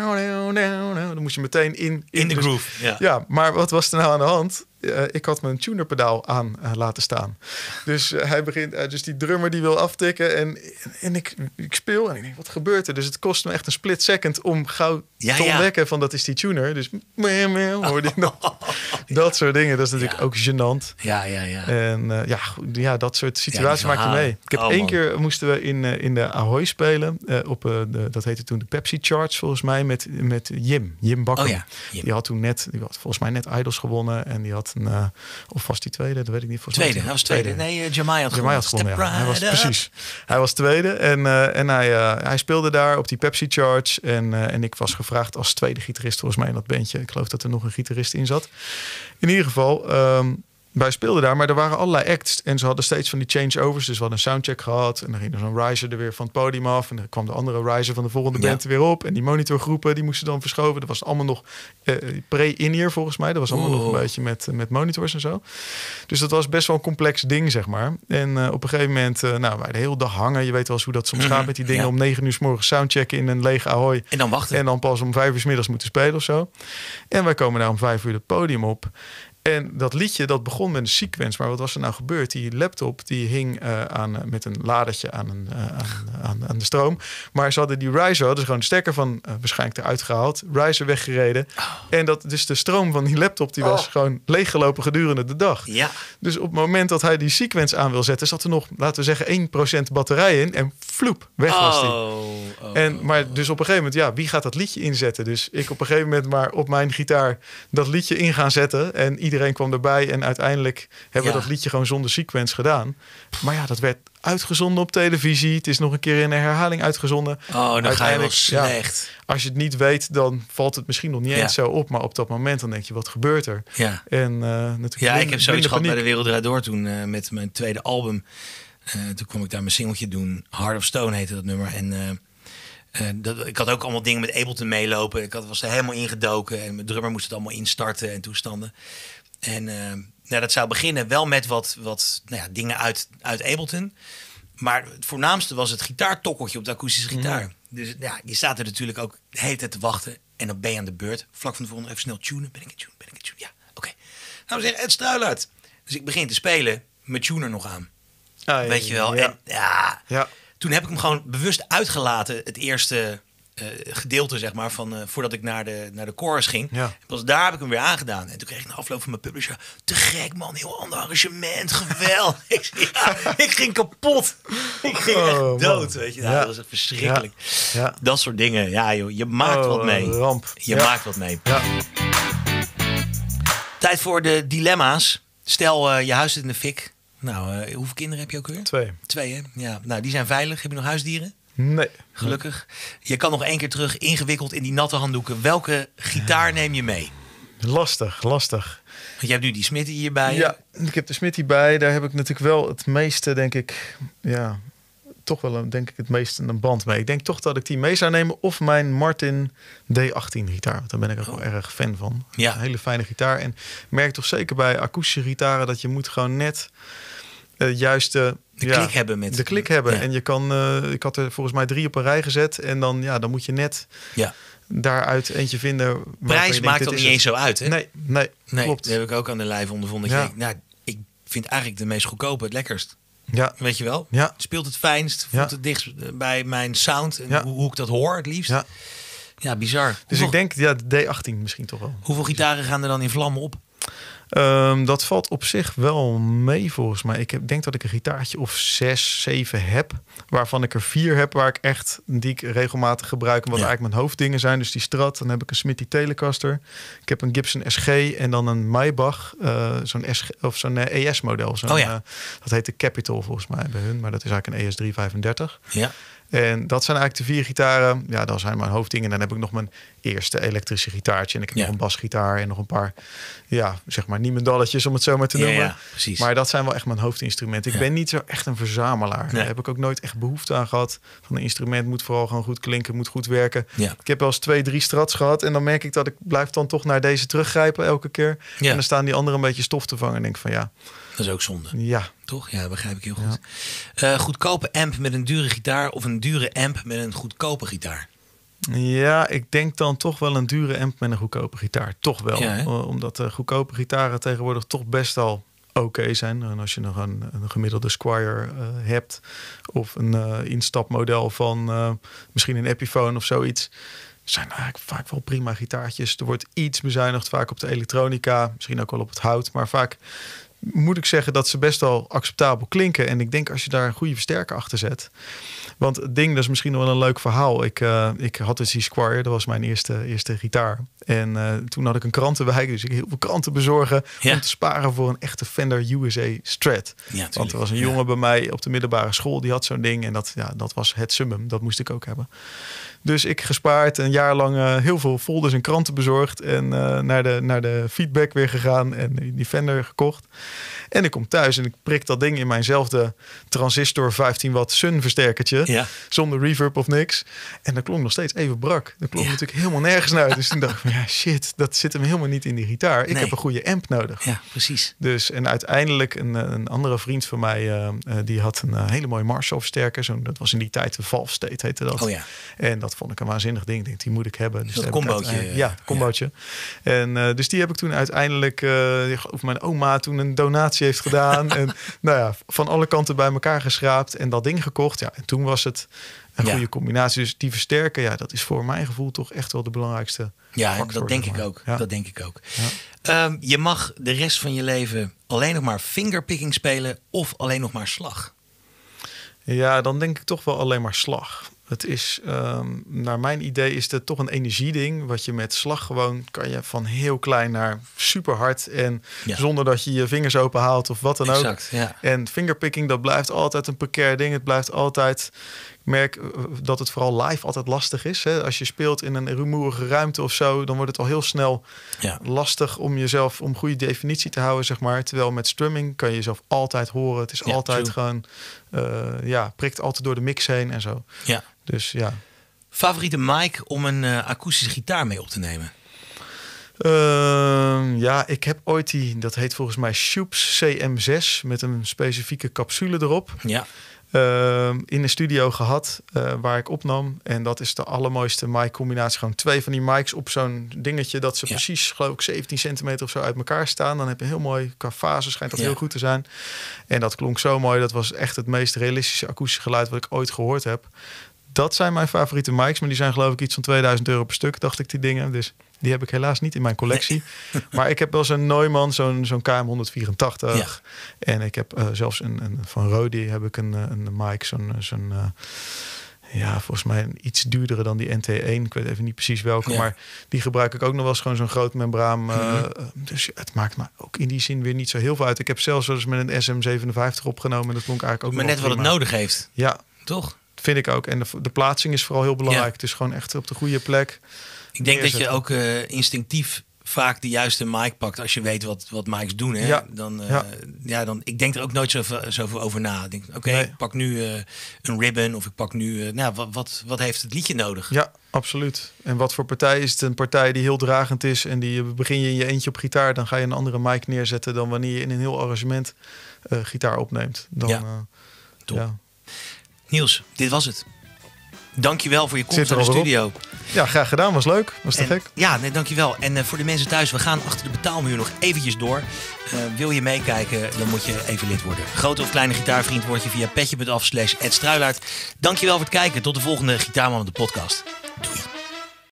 S2: dan moest je meteen in. In,
S1: in de
S2: dus,
S1: groove. Ja.
S2: ja, maar wat was er nou aan de hand? Uh, ik had mijn tunerpedaal aan uh, laten staan. Dus uh, hij begint, uh, dus die drummer die wil aftikken en, en ik, ik speel en ik denk, wat gebeurt er? Dus het kost me echt een split second om gauw ja, te ontdekken ja. van dat is die tuner. Dus meh, meh, hoorde ik nog. Dat soort dingen, dat is natuurlijk ja. ook gênant.
S1: Ja, ja, ja.
S2: En uh, ja, ja, dat soort situaties ja, maak je mee. Ik heb oh, één man. keer moesten we in, uh, in de Ahoy spelen. Uh, op, uh, de, dat heette toen de Pepsi Charts volgens mij met, met Jim. Jim Bakker. Oh, ja. Jim. Die had toen net, die had volgens mij net Idols gewonnen en die had een, uh, of was die tweede? Dat weet ik niet.
S1: Tweede, hij was tweede. tweede. Nee, uh, Jamai had
S2: Jamai
S1: gewonnen.
S2: Had gewonnen ja. Hij was precies. Hij was tweede en, uh, en hij, uh, hij speelde daar op die Pepsi Charts en, uh, en ik was gevraagd als tweede gitarist volgens mij in dat bandje. Ik geloof dat er nog een gitarist in zat. In ieder geval, um, wij speelden daar, maar er waren allerlei acts. En ze hadden steeds van die changeovers. Dus we hadden een soundcheck gehad. En dan ging er zo'n riser er weer van het podium af. En dan kwam de andere riser van de volgende ja. band er weer op. En die monitorgroepen, die moesten dan verschoven. Dat was allemaal nog uh, pre-in-ear volgens mij. Dat was allemaal oh. nog een beetje met, met monitors en zo. Dus dat was best wel een complex ding, zeg maar. En uh, op een gegeven moment, uh, nou, wij de hele dag hangen. Je weet wel eens hoe dat soms mm-hmm. gaat met die dingen. Ja. Om negen uur 's morgens soundchecken in een lege Ahoy.
S1: En dan wachten.
S2: En dan pas om vijf uur 's middags moeten spelen of zo. En wij komen daar om vijf uur het podium op. En dat liedje, dat begon met een sequence. Maar wat was er nou gebeurd? Die laptop, die hing uh, aan, uh, met een ladertje aan, een, uh, aan, aan, aan de stroom. Maar ze hadden die riser, dus gewoon de stekker van uh, waarschijnlijk eruit gehaald. Riser weggereden. Oh. En dat, dus de stroom van die laptop, die was oh. gewoon leeggelopen gedurende de dag.
S1: Ja.
S2: Dus op het moment dat hij die sequence aan wil zetten, zat er nog, laten we zeggen, één procent batterij in. En vloep, weg was die. Oh. Oh. En, maar dus op een gegeven moment, ja, wie gaat dat liedje inzetten? Dus ik op een gegeven moment maar op mijn gitaar dat liedje in gaan zetten. En iedereen kwam erbij en uiteindelijk hebben ja. we dat liedje gewoon zonder sequence gedaan. Maar ja, dat werd uitgezonden op televisie. Het is nog een keer in een herhaling uitgezonden.
S1: Oh, dan ga je wel slecht.
S2: Ja, als je het niet weet, dan valt het misschien nog niet ja. eens zo op. Maar op dat moment dan denk je, wat gebeurt er?
S1: Ja,
S2: en, uh, natuurlijk
S1: ja ik heb zoiets gehad bij De Wereld Draait Door toen uh, met mijn tweede album. Uh, toen kwam ik daar mijn singeltje doen. Heart of Stone heette dat nummer. En uh, Uh, dat, ik had ook allemaal dingen met Ableton meelopen. Ik had, was er helemaal ingedoken. En mijn drummer moest het allemaal instarten en toestanden. En uh, nou, dat zou beginnen wel met wat, wat nou ja, dingen uit, uit Ableton. Maar het voornaamste was het gitaartokkeltje op de akoestische gitaar. Mm. Dus ja, je staat er natuurlijk ook de hele tijd te wachten. En dan ben je aan de beurt. Vlak van tevoren even snel tunen. Ben ik in tune? Ben ik in tune? Ja, oké. Okay. Nou, we zeggen Ed Struilaert. Dus ik begin te spelen. Mijn tuner nog aan. Ah, weet je wel? Ja. En ja... ja. Toen heb ik hem gewoon bewust uitgelaten, het eerste uh, gedeelte, zeg maar, van uh, voordat ik naar de, naar de chorus ging. Ja. Pas daar heb ik hem weer aangedaan. En toen kreeg ik na afloop van mijn publisher, te gek man, heel ander arrangement, geweldig. ik, ja, ik ging kapot. Ik ging oh, echt dood, man. Weet je. Nou, ja. Dat was echt verschrikkelijk. Ja. Ja. Dat soort dingen, ja joh, je maakt oh, wat mee.
S2: Ramp.
S1: Je
S2: ja.
S1: maakt wat mee. Ja. Tijd voor de dilemma's. Stel, uh, je huis zit in de fik. Nou, uh, hoeveel kinderen heb je ook weer?
S2: Twee.
S1: Twee, hè? Ja. Nou, die zijn veilig. Heb je nog huisdieren?
S2: Nee.
S1: Gelukkig. Je kan nog één keer terug, ingewikkeld in die natte handdoeken. Welke gitaar neem je mee?
S2: Lastig, lastig.
S1: Want je hebt nu die Smitty hierbij.
S2: Ja, ik heb de Smitty bij. Daar heb ik natuurlijk wel het meeste, denk ik... Ja, toch wel een, denk ik het meeste een band mee. Ik denk toch dat ik die mee zou nemen. Of mijn Martin D achttien gitaar. Want daar ben ik ook oh. wel erg fan van. Ja. Een hele fijne gitaar. En merk toch zeker bij akoestische gitaren dat je moet gewoon net uh, juist de,
S1: de
S2: ja,
S1: klik hebben. Met
S2: de klik hebben. Ja. En je kan, uh, ik had er volgens mij drie op een rij gezet. En dan, ja, dan moet je net ja. daaruit eentje vinden.
S1: Prijs maakt toch niet eens zo uit, hè?
S2: Nee, nee,
S1: nee
S2: klopt.
S1: Dat heb ik ook aan de lijf ondervonden. Ja. Ik, nou, ik vind eigenlijk de meest goedkope het lekkerst.
S2: Ja.
S1: Weet je wel?
S2: Ja.
S1: Speelt het fijnst, voelt ja. het dichtst bij mijn sound en ja. hoe, hoe ik dat hoor het liefst. Ja, ja bizar.
S2: Dus hoeveel, ik denk, ja, de D achttien misschien toch wel.
S1: Hoeveel gitaren gaan er dan in vlammen op?
S2: Um, dat valt op zich wel mee volgens mij. Ik heb, denk dat ik een gitaartje of zes, zeven heb. Waarvan ik er vier heb waar ik echt die ik regelmatig gebruik. En wat ja. eigenlijk mijn hoofddingen zijn. Dus die Strat. Dan heb ik een Smithy Telecaster. Ik heb een Gibson S G en dan een Maybach. Uh, zo'n S G, of zo'n uh, E S model. Zo'n,
S1: oh ja.
S2: uh, dat heet de Capital volgens mij bij hun. Maar dat is eigenlijk een E S drie vijfendertig.
S1: Ja.
S2: En dat zijn eigenlijk de vier gitaren. Ja, dat zijn mijn hoofddingen. En dan heb ik nog mijn eerste elektrische gitaartje. En ik heb ja. nog een basgitaar en nog een paar, ja, zeg maar niemendalletjes om het zo maar te noemen.
S1: Ja, ja, precies.
S2: Maar dat zijn wel echt mijn hoofdinstrumenten. Ik ja. ben niet zo echt een verzamelaar.
S1: Nee.
S2: Daar heb ik ook nooit echt behoefte aan gehad. Van een instrument moet vooral gewoon goed klinken, moet goed werken.
S1: Ja.
S2: Ik heb wel eens twee, drie Strats gehad. En dan merk ik dat ik blijf dan toch naar deze teruggrijpen elke keer. Ja. En dan staan die anderen een beetje stof te vangen. En denk van ja...
S1: Dat is ook zonde.
S2: Ja.
S1: Toch? Ja, dat begrijp ik heel goed. Ja. Uh, goedkope amp met een dure gitaar of een dure amp met een goedkope gitaar?
S2: Ja, ik denk dan toch wel een dure amp met een goedkope gitaar. Toch wel.
S1: Ja,
S2: omdat de goedkope gitaren tegenwoordig toch best al oké okay zijn. En als je nog een, een gemiddelde Squier uh, hebt of een uh, instapmodel van uh, misschien een Epiphone of zoiets... zijn eigenlijk vaak wel prima gitaartjes. Er wordt iets bezuinigd vaak op de elektronica. Misschien ook wel op het hout. Maar vaak moet ik zeggen dat ze best wel acceptabel klinken. En ik denk als je daar een goede versterker achter zet. Want het ding, dat is misschien nog wel een leuk verhaal. Ik, uh, ik had dus die Squier, dat was mijn eerste, eerste gitaar. En uh, toen had ik een krantenwijk. Dus ik heel veel kranten bezorgen ja. om te sparen voor een echte Fender U S A Strat.
S1: Ja,
S2: want er was een jongen ja. bij mij op de middelbare school. Die had zo'n ding. En dat, ja, dat was het summum. Dat moest ik ook hebben. Dus ik gespaard, een jaar lang uh, heel veel folders en kranten bezorgd. En uh, naar, de, naar de feedback weer gegaan en die Fender gekocht. En ik kom thuis en ik prik dat ding in mijnzelfde transistor vijftien watt Sun versterkertje.
S1: Ja.
S2: Zonder reverb of niks. En dat klonk nog steeds even brak. Dat klonk ja. natuurlijk helemaal nergens naar. Dus toen dacht ik van ja shit, dat zit hem helemaal niet in die gitaar. Ik nee. heb een goede amp nodig.
S1: Ja, precies.
S2: Dus en uiteindelijk een, een andere vriend van mij, uh, uh, die had een uh, hele mooie Marshall versterker. Zo, dat was in die tijd de Valve State heette dat.
S1: Oh ja.
S2: En dat vond ik een waanzinnig ding. Ik denk, die moet ik hebben. Dus
S1: dat combootje.
S2: Ja, combootje. Ja. En uh, dus die heb ik toen uiteindelijk, uh, of mijn oma toen een donatie heeft gedaan. En nou ja, van alle kanten bij elkaar geschraapt en dat ding gekocht. Ja, en toen was het een ja. goede combinatie. Dus die versterker, ja, dat is voor mijn gevoel toch echt wel de belangrijkste.
S1: Ja,
S2: factor,
S1: dat denk
S2: zeg maar.
S1: ik ook.
S2: Ja.
S1: Dat denk ik ook. Ja. Um, je mag de rest van je leven alleen nog maar fingerpicking spelen of alleen nog maar slag.
S2: Ja, dan denk ik toch wel alleen maar slag. Het is, um, naar mijn idee is het toch een energieding. Wat je met slag gewoon kan je van heel klein naar super hard. En ja. zonder dat je je vingers open haalt of wat dan
S1: exact,
S2: ook.
S1: Ja.
S2: En fingerpicking, dat blijft altijd een precair ding. Het blijft altijd... Ik merk dat het vooral live altijd lastig is. Hè? Als je speelt in een rumoerige ruimte of zo, dan wordt het al heel snel ja. lastig om jezelf, om goede definitie te houden, zeg maar. Terwijl met strumming kan je jezelf altijd horen. Het is ja, altijd true. gewoon, uh, ja, prikt altijd door de mix heen en zo.
S1: Ja.
S2: Dus ja.
S1: Favoriete mic om een uh, akoestische gitaar mee op te nemen?
S2: Uh, ja, ik heb ooit die, dat heet volgens mij Shoops C M zes met een specifieke capsule erop.
S1: Ja.
S2: Uh, in de studio gehad uh, waar ik opnam. En dat is de allermooiste mic-combinatie. Gewoon twee van die mics op zo'n dingetje dat ze ja. precies, geloof ik, zeventien centimeter of zo uit elkaar staan. Dan heb je heel mooi, qua fase schijnt dat ja. heel goed te zijn. En dat klonk zo mooi. Dat was echt het meest realistische akoestische geluid wat ik ooit gehoord heb. Dat zijn mijn favoriete mics, maar die zijn geloof ik iets van tweeduizend euro per stuk, dacht ik, die dingen. Dus die heb ik helaas niet in mijn collectie. Nee. Maar ik heb wel zo'n Neumann, zo'n zo'n K M honderdvierentachtig. Ja. En ik heb uh, zelfs een, een van Rode heb ik een, een mic, zo'n, zo'n uh, ja, volgens mij een iets duurdere dan die N T één. Ik weet even niet precies welke, ja. maar die gebruik ik ook nog wel eens gewoon zo'n groot membraan. Uh, mm-hmm. Dus het maakt me ook in die zin weer niet zo heel veel uit. Ik heb zelfs wel eens met een S M zevenenvijftig opgenomen. En dat klonk eigenlijk ook
S1: maar net wat het nodig heeft.
S2: Ja.
S1: Toch?
S2: Vind ik ook. En de, de plaatsing is vooral heel belangrijk. Ja. Het is gewoon echt op de goede plek.
S1: Ik denk dat je ook uh, instinctief vaak de juiste mic pakt als je weet wat, wat mics doen. Hè?
S2: Ja.
S1: Dan, uh,
S2: ja.
S1: Ja, dan, ik denk er ook nooit zoveel, zoveel over na. Ik denk, oké, okay, nee. ik pak nu uh, een ribbon of ik pak nu... Uh, nou, wat, wat, wat heeft het liedje nodig?
S2: Ja, absoluut. En wat voor partij is het? Een partij die heel dragend is en die begin je in je eentje op gitaar, dan ga je een andere mic neerzetten dan wanneer je in een heel arrangement uh, gitaar opneemt. Dan,
S1: ja.
S2: Uh,
S1: Top.
S2: Ja.
S1: Niels, dit was het. Dankjewel voor je komst naar de studio.
S2: Op. Ja, graag gedaan. Was leuk. Was te
S1: en,
S2: gek.
S1: Ja, nee, dankjewel. En uh, voor de mensen thuis, we gaan achter de betaalmuur nog eventjes door. Uh, wil je meekijken, dan moet je even lid worden. Grote of kleine gitaarvriend word je via petje punt af slash Ed Struilaert. Dankjewel voor het kijken. Tot de volgende Gitaarman op de podcast.